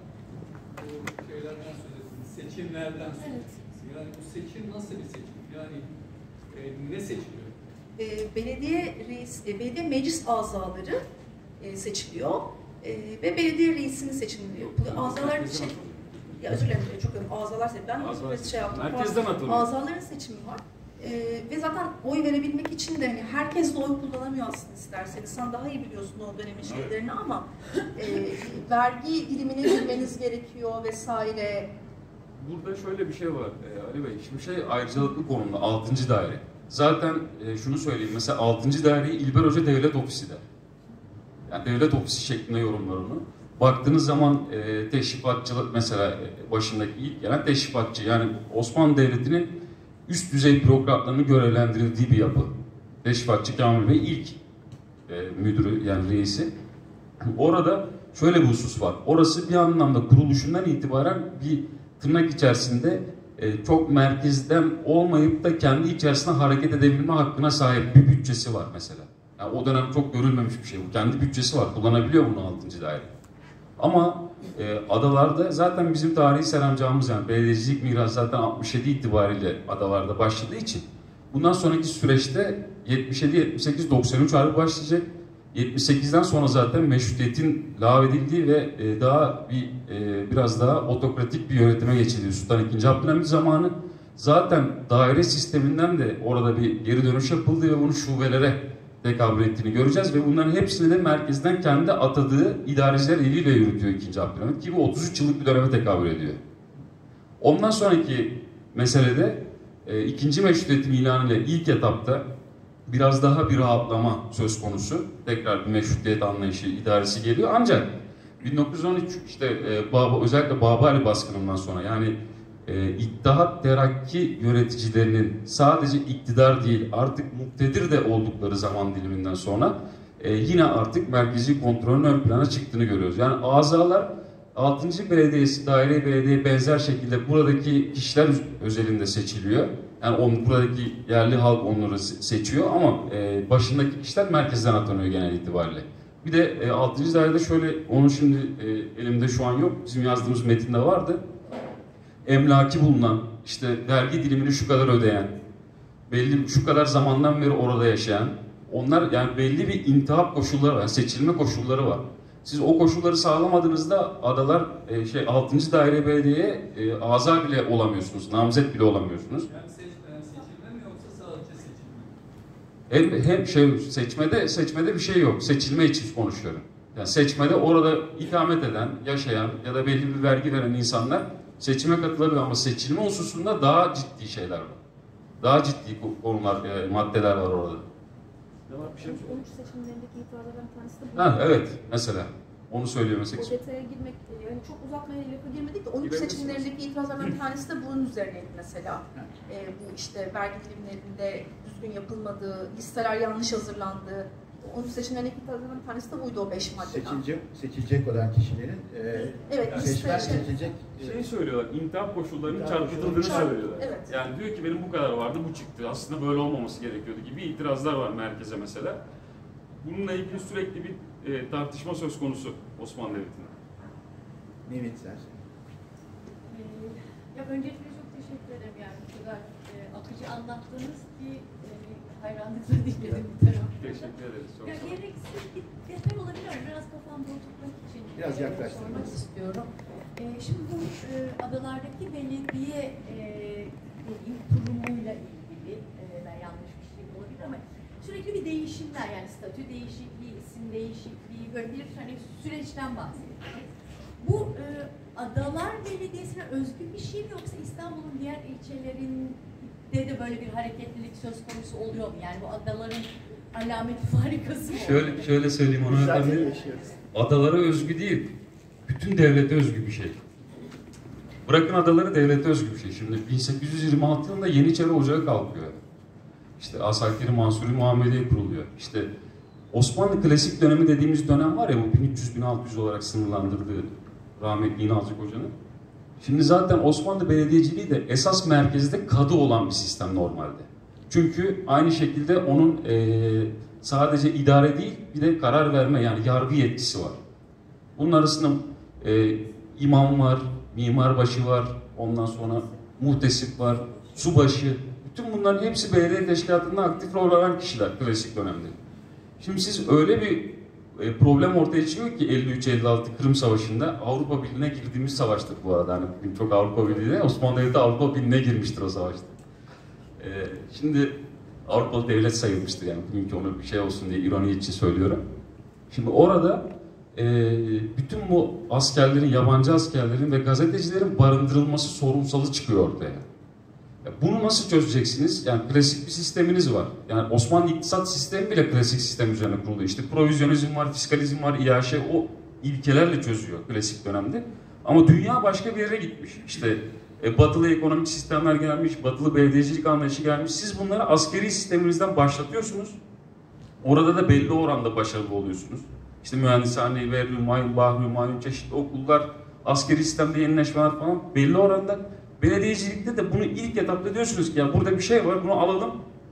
bu şeylerden söz ettiniz, seçimlerden söz ettiniz. Yani bu seçim nasıl bir seçim? Yani e, ne seçiliyor? E, belediye reis, e, belediye meclis azaları e, seçiliyor e, ve belediye reisinin seçimini yapılıyor. Azaların şey, ya özür dilerim çok önemli. Azalar seçimi. Ben Azalar şey yaptım. merkezden atılıyor. Azaların seçimi var. Ee, ve zaten oy verebilmek için de hani herkes de oy kullanamıyor aslında isterseniz. Sen daha iyi biliyorsun o dönemin şeylerini ama e, vergi dilimine girmeniz gerekiyor vesaire. Burada şöyle bir şey var e, Ali Bey. Şimdi şey ayrıcalıklı konumda altıncı daire. Zaten e, şunu söyleyeyim. Mesela altıncı daireyi İlber Hoca Devlet Ofisi der. Yani devlet ofisi şeklinde yorumlar onu. Baktığınız zaman e, teşrifatçılık mesela e, başındaki ilk gelen teşrifatçı. Yani Osmanlı Devleti'nin üst düzey bürokratlarını görevlendirildiği bir yapı. Teşrifatçı Kamil Bey ilk e, müdürü yani reisi. Orada şöyle bir husus var. Orası bir anlamda kuruluşundan itibaren bir tırnak içerisinde e, çok merkezden olmayıp da kendi içerisinde hareket edebilme hakkına sahip bir bütçesi var mesela. Yani o dönem çok görülmemiş bir şey bu. Kendi bütçesi var. Kullanabiliyor bunu altıncı daire. Ama e, adalarda zaten bizim tarihi seramcağımız yani belediyecilik mirası zaten altmış yedi itibariyle adalarda başladığı için bundan sonraki süreçte yetmiş yedi yetmiş sekiz doksan üç harbi başlayacak. yetmiş sekizden sonra zaten meşrutiyetin lağvedildiği ve e, daha bir e, biraz daha otokratik bir yönetime geçildiği Sultan ikinci. Abdülhamit zamanı zaten daire sisteminden de orada bir geri dönüş yapıldı ve bunu şubelere tekabül ettiğini göreceğiz ve bunların hepsini de merkezden kendi atadığı idareciler eliyle yürütüyor ikinci. Abdülhamit ki bu otuz üç yıllık bir döneme tekabül ediyor. Ondan sonraki meselede e, ikinci meşrutiyetin ilanıyla ilk etapta biraz daha bir rahatlama söz konusu. Tekrar bir meşrutiyet anlayışı, idaresi geliyor. Ancak bin dokuz yüz on üç işte e, Baba, özellikle Babali baskınından sonra yani e, İttihat Terakki yöneticilerinin sadece iktidar değil artık muktedir de oldukları zaman diliminden sonra e, yine artık merkezi kontrolün ön plana çıktığını görüyoruz. Yani azalar altıncı belediyesi, daire belediye benzer şekilde buradaki kişiler özelinde seçiliyor. Yani on, buradaki yerli halk onları seçiyor ama e, başındaki kişiler merkezden atanıyor genel itibariyle. Bir de e, altıncı dairede şöyle, onu şimdi e, elimde şu an yok, bizim yazdığımız metinde vardı. Emlaki bulunan, işte vergi dilimini şu kadar ödeyen, belli şu kadar zamandan beri orada yaşayan, onlar yani belli bir intihap koşulları var, seçilme koşulları var. Siz o koşulları sağlamadığınızda adalar e, şey altıncı daire belediyeye e, aza bile olamıyorsunuz, namzet bile olamıyorsunuz. Yani seç, yani seçilme mi yoksa sadece seçilme mi? Hem, hem şey seçmede seçmede bir şey yok. Seçilme için konuşuyorum. Yani seçmede orada ikamet eden, yaşayan ya da belli bir vergi veren insanlar seçime katılabilir ama seçilme hususunda daha ciddi şeyler var. Daha ciddi konular, e, maddeler var orada. Ne var bir şey mi? on üç seçimlerindeki itirazlardan bir tanesi de bu. Ha, evet, mesela. Onu söylüyor mesela. O detaya girmek, yani çok uzatmaya lafa girmedik de on üç seçimlerindeki itirazlardan bir tanesi de bunun üzerineydi mesela. E, bu işte vergi dilimlerinde düzgün yapılmadığı, listeler yanlış hazırlandığı, onun seçimlerindeki itaatlardan bir tanesi de buydu, o beş maddeden. Seçilecek, seçilecek olan kişilerin e, evet, seçmen işte şey, seçecek. Şey söylüyorlar, intihap koşullarının İntihap çarpıtıldığını koşulları. söylüyorlar. Evet. Yani diyor ki benim bu kadar vardı, bu çıktı. Aslında böyle olmaması gerekiyordu gibi itirazlar var merkeze mesela. Bununla ilgili sürekli bir e, tartışma söz konusu Osmanlı Devleti'nde. Mehmet sen. Ee, ya öncelikle çok teşekkür ederim yani bu kadar e, akıcı anlattığınız bir e, hayranlıkla dinledim bir taraf. Teşekkür ederiz. Çok Ya sağ olun. gereksiz bir detay olabilir ama biraz kafam bozukluğu için Biraz e, yaklaştırmak sormak istiyorum. E, şimdi bu e, adalardaki belediye e, dediğim kurumuyla ilgili e, ben yanlış bir şey olabilir ama sürekli bir değişimler yani statü değişikliği, isim değişikliği böyle bir hani süreçten bahsediyoruz. Bu e, Adalar Belediyesi'ne özgü bir şey mi yoksa İstanbul'un diğer ilçelerinde de böyle bir hareketlilik söz konusu oluyor mu? Yani bu adaların alameti farikası mı? Şöyle, şöyle söyleyeyim ona Zaten efendim. yaşıyoruz. Adalara özgü değil, bütün devlete özgü bir şey. Bırakın adaları, devlete özgü bir şey. Şimdi bin sekiz yüz yirmi altı yılında Yeniçeri Ocağı kalkıyor. İşte Asakir-i Mansuri Muhammediye kuruluyor. İşte Osmanlı klasik dönemi dediğimiz dönem var ya, bu bin üç yüz bin altı yüz olarak sınırlandırdığı rahmetli İnalcık Hoca'nın. Şimdi zaten Osmanlı belediyeciliği de esas merkezde kadı olan bir sistem normalde. Çünkü aynı şekilde onun e, sadece idare değil, bir de karar verme yani yargı yetkisi var. Bunun arasında e, imam var, mimarbaşı var, ondan sonra muhtesip var, subaşı. Bütün bunların hepsi belediye teşkilatında aktif rol alan kişiler klasik dönemde. Şimdi siz öyle bir e, problem ortaya çıkıyor ki elli üç elli altı Kırım Savaşı'nda Avrupa Birliği'ne girdiğimiz savaştır bu arada. Hani bugün çok Avrupa Birliği'ne, Osmanlı Devleti Avrupa Birliği'ne girmiştir o savaşta. E, şimdi Avrupalı devlet sayılmıştır yani bugünkü onu bir şey olsun diye ironi için söylüyorum. Şimdi orada e, bütün bu askerlerin, yabancı askerlerin ve gazetecilerin barındırılması sorunsalı çıkıyor ortaya. Ya bunu nasıl çözeceksiniz? Yani klasik bir sisteminiz var. Yani Osmanlı iktisat sistemi bile klasik sistem üzerine kuruluyor. İşte provizyonizm var, fiskalizm var, İAŞ o ilkelerle çözüyor klasik dönemde. Ama dünya başka bir yere gitmiş. İşte e, batılı ekonomik sistemler gelmiş, batılı belediyecilik anlayışı gelmiş. Siz bunları askeri sisteminizden başlatıyorsunuz. Orada da belli oranda başarılı oluyorsunuz. İşte mühendishane, Verri, Mayun, Bahri, Mayun, çeşitli okullar, askeri sistemde yenileşmeler falan belli oranda. Belediyecilikte de bunu ilk etapta diyorsunuz ki ya burada bir şey var, bunu alalım,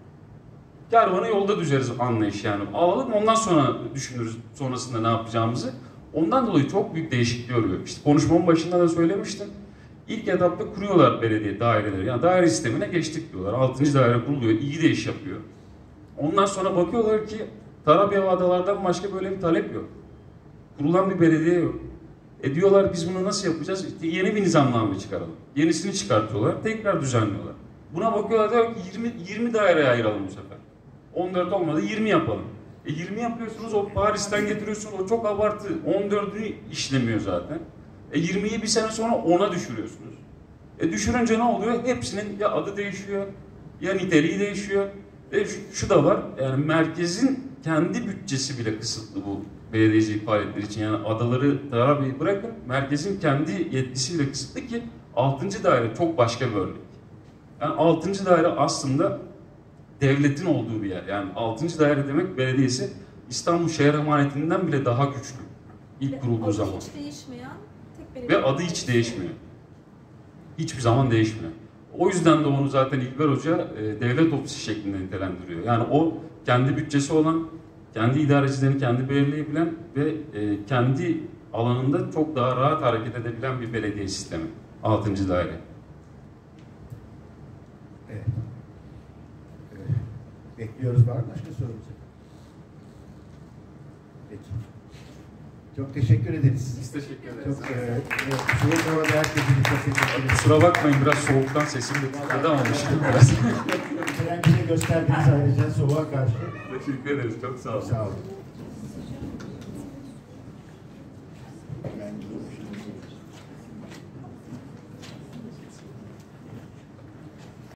kervanı yolda düzeriz anlayış yani. Alalım, ondan sonra düşünürüz sonrasında ne yapacağımızı. Ondan dolayı çok büyük değişiklik oluyor. İşte konuşmamın başında da söylemiştim. İlk etapta kuruyorlar belediye daireleri. Yani daire sistemine geçtik diyorlar. Altıncı daire kuruluyor, iyi de iş yapıyor. Ondan sonra bakıyorlar ki Tarabya ve adalardan başka böyle bir talep yok. Kurulan bir belediye yok. E diyorlar biz bunu nasıl yapacağız? İşte yeni bir nizamname çıkaralım. Yenisini çıkartıyorlar, tekrar düzenliyorlar. Buna bakıyorlar, diyor ki yirmi, yirmi daireye ayıralım bu sefer. on dört olmadı, yirmi yapalım. E yirmi yapıyorsunuz, o Paris'ten getiriyorsunuz, o çok abartı. on dördünü işlemiyor zaten. E yirmiyi bir sene sonra ona düşürüyorsunuz. E düşürünce ne oluyor? Hepsinin ya adı değişiyor, ya niteliği değişiyor. E şu, şu da var, yani merkezin kendi bütçesi bile kısıtlı bu belediyecilik faaliyetleri için. Yani adaları Tarabya'yı bırakın, merkezin kendi yetkisi bile kısıtlı ki altıncı daire çok başka bir örnek. Yani altıncı daire aslında devletin olduğu bir yer. Yani altıncı daire demek belediyesi İstanbul Şehir Emaneti'nden bile daha güçlü. İlk kurulduğu adı zaman. hiç değişmeyen tek belediye. Ve adı hiç değişmiyor. Hiçbir zaman değişmiyor. O yüzden de onu zaten İlber Hoca e, devlet ofisi şeklinde nitelendiriyor. Yani o kendi bütçesi olan, kendi idarecilerini kendi belirleyebilen ve e, kendi alanında çok daha rahat hareket edebilen bir belediye sistemi. altıncı daire. Evet. Evet. Bekliyoruz. Var mı başka sorumuz? Peki. Çok teşekkür ederiz. Biz teşekkür ederiz. Çok e, e, soğuk havada herkesin dikkatini. Kusura bakmayın, biraz soğuktan sesim de titredi ama biraz. Direnci de gösterdiniz ayrıca soğuğa karşı. Teşekkür ederiz. Çok sağ olun. Sağ olun.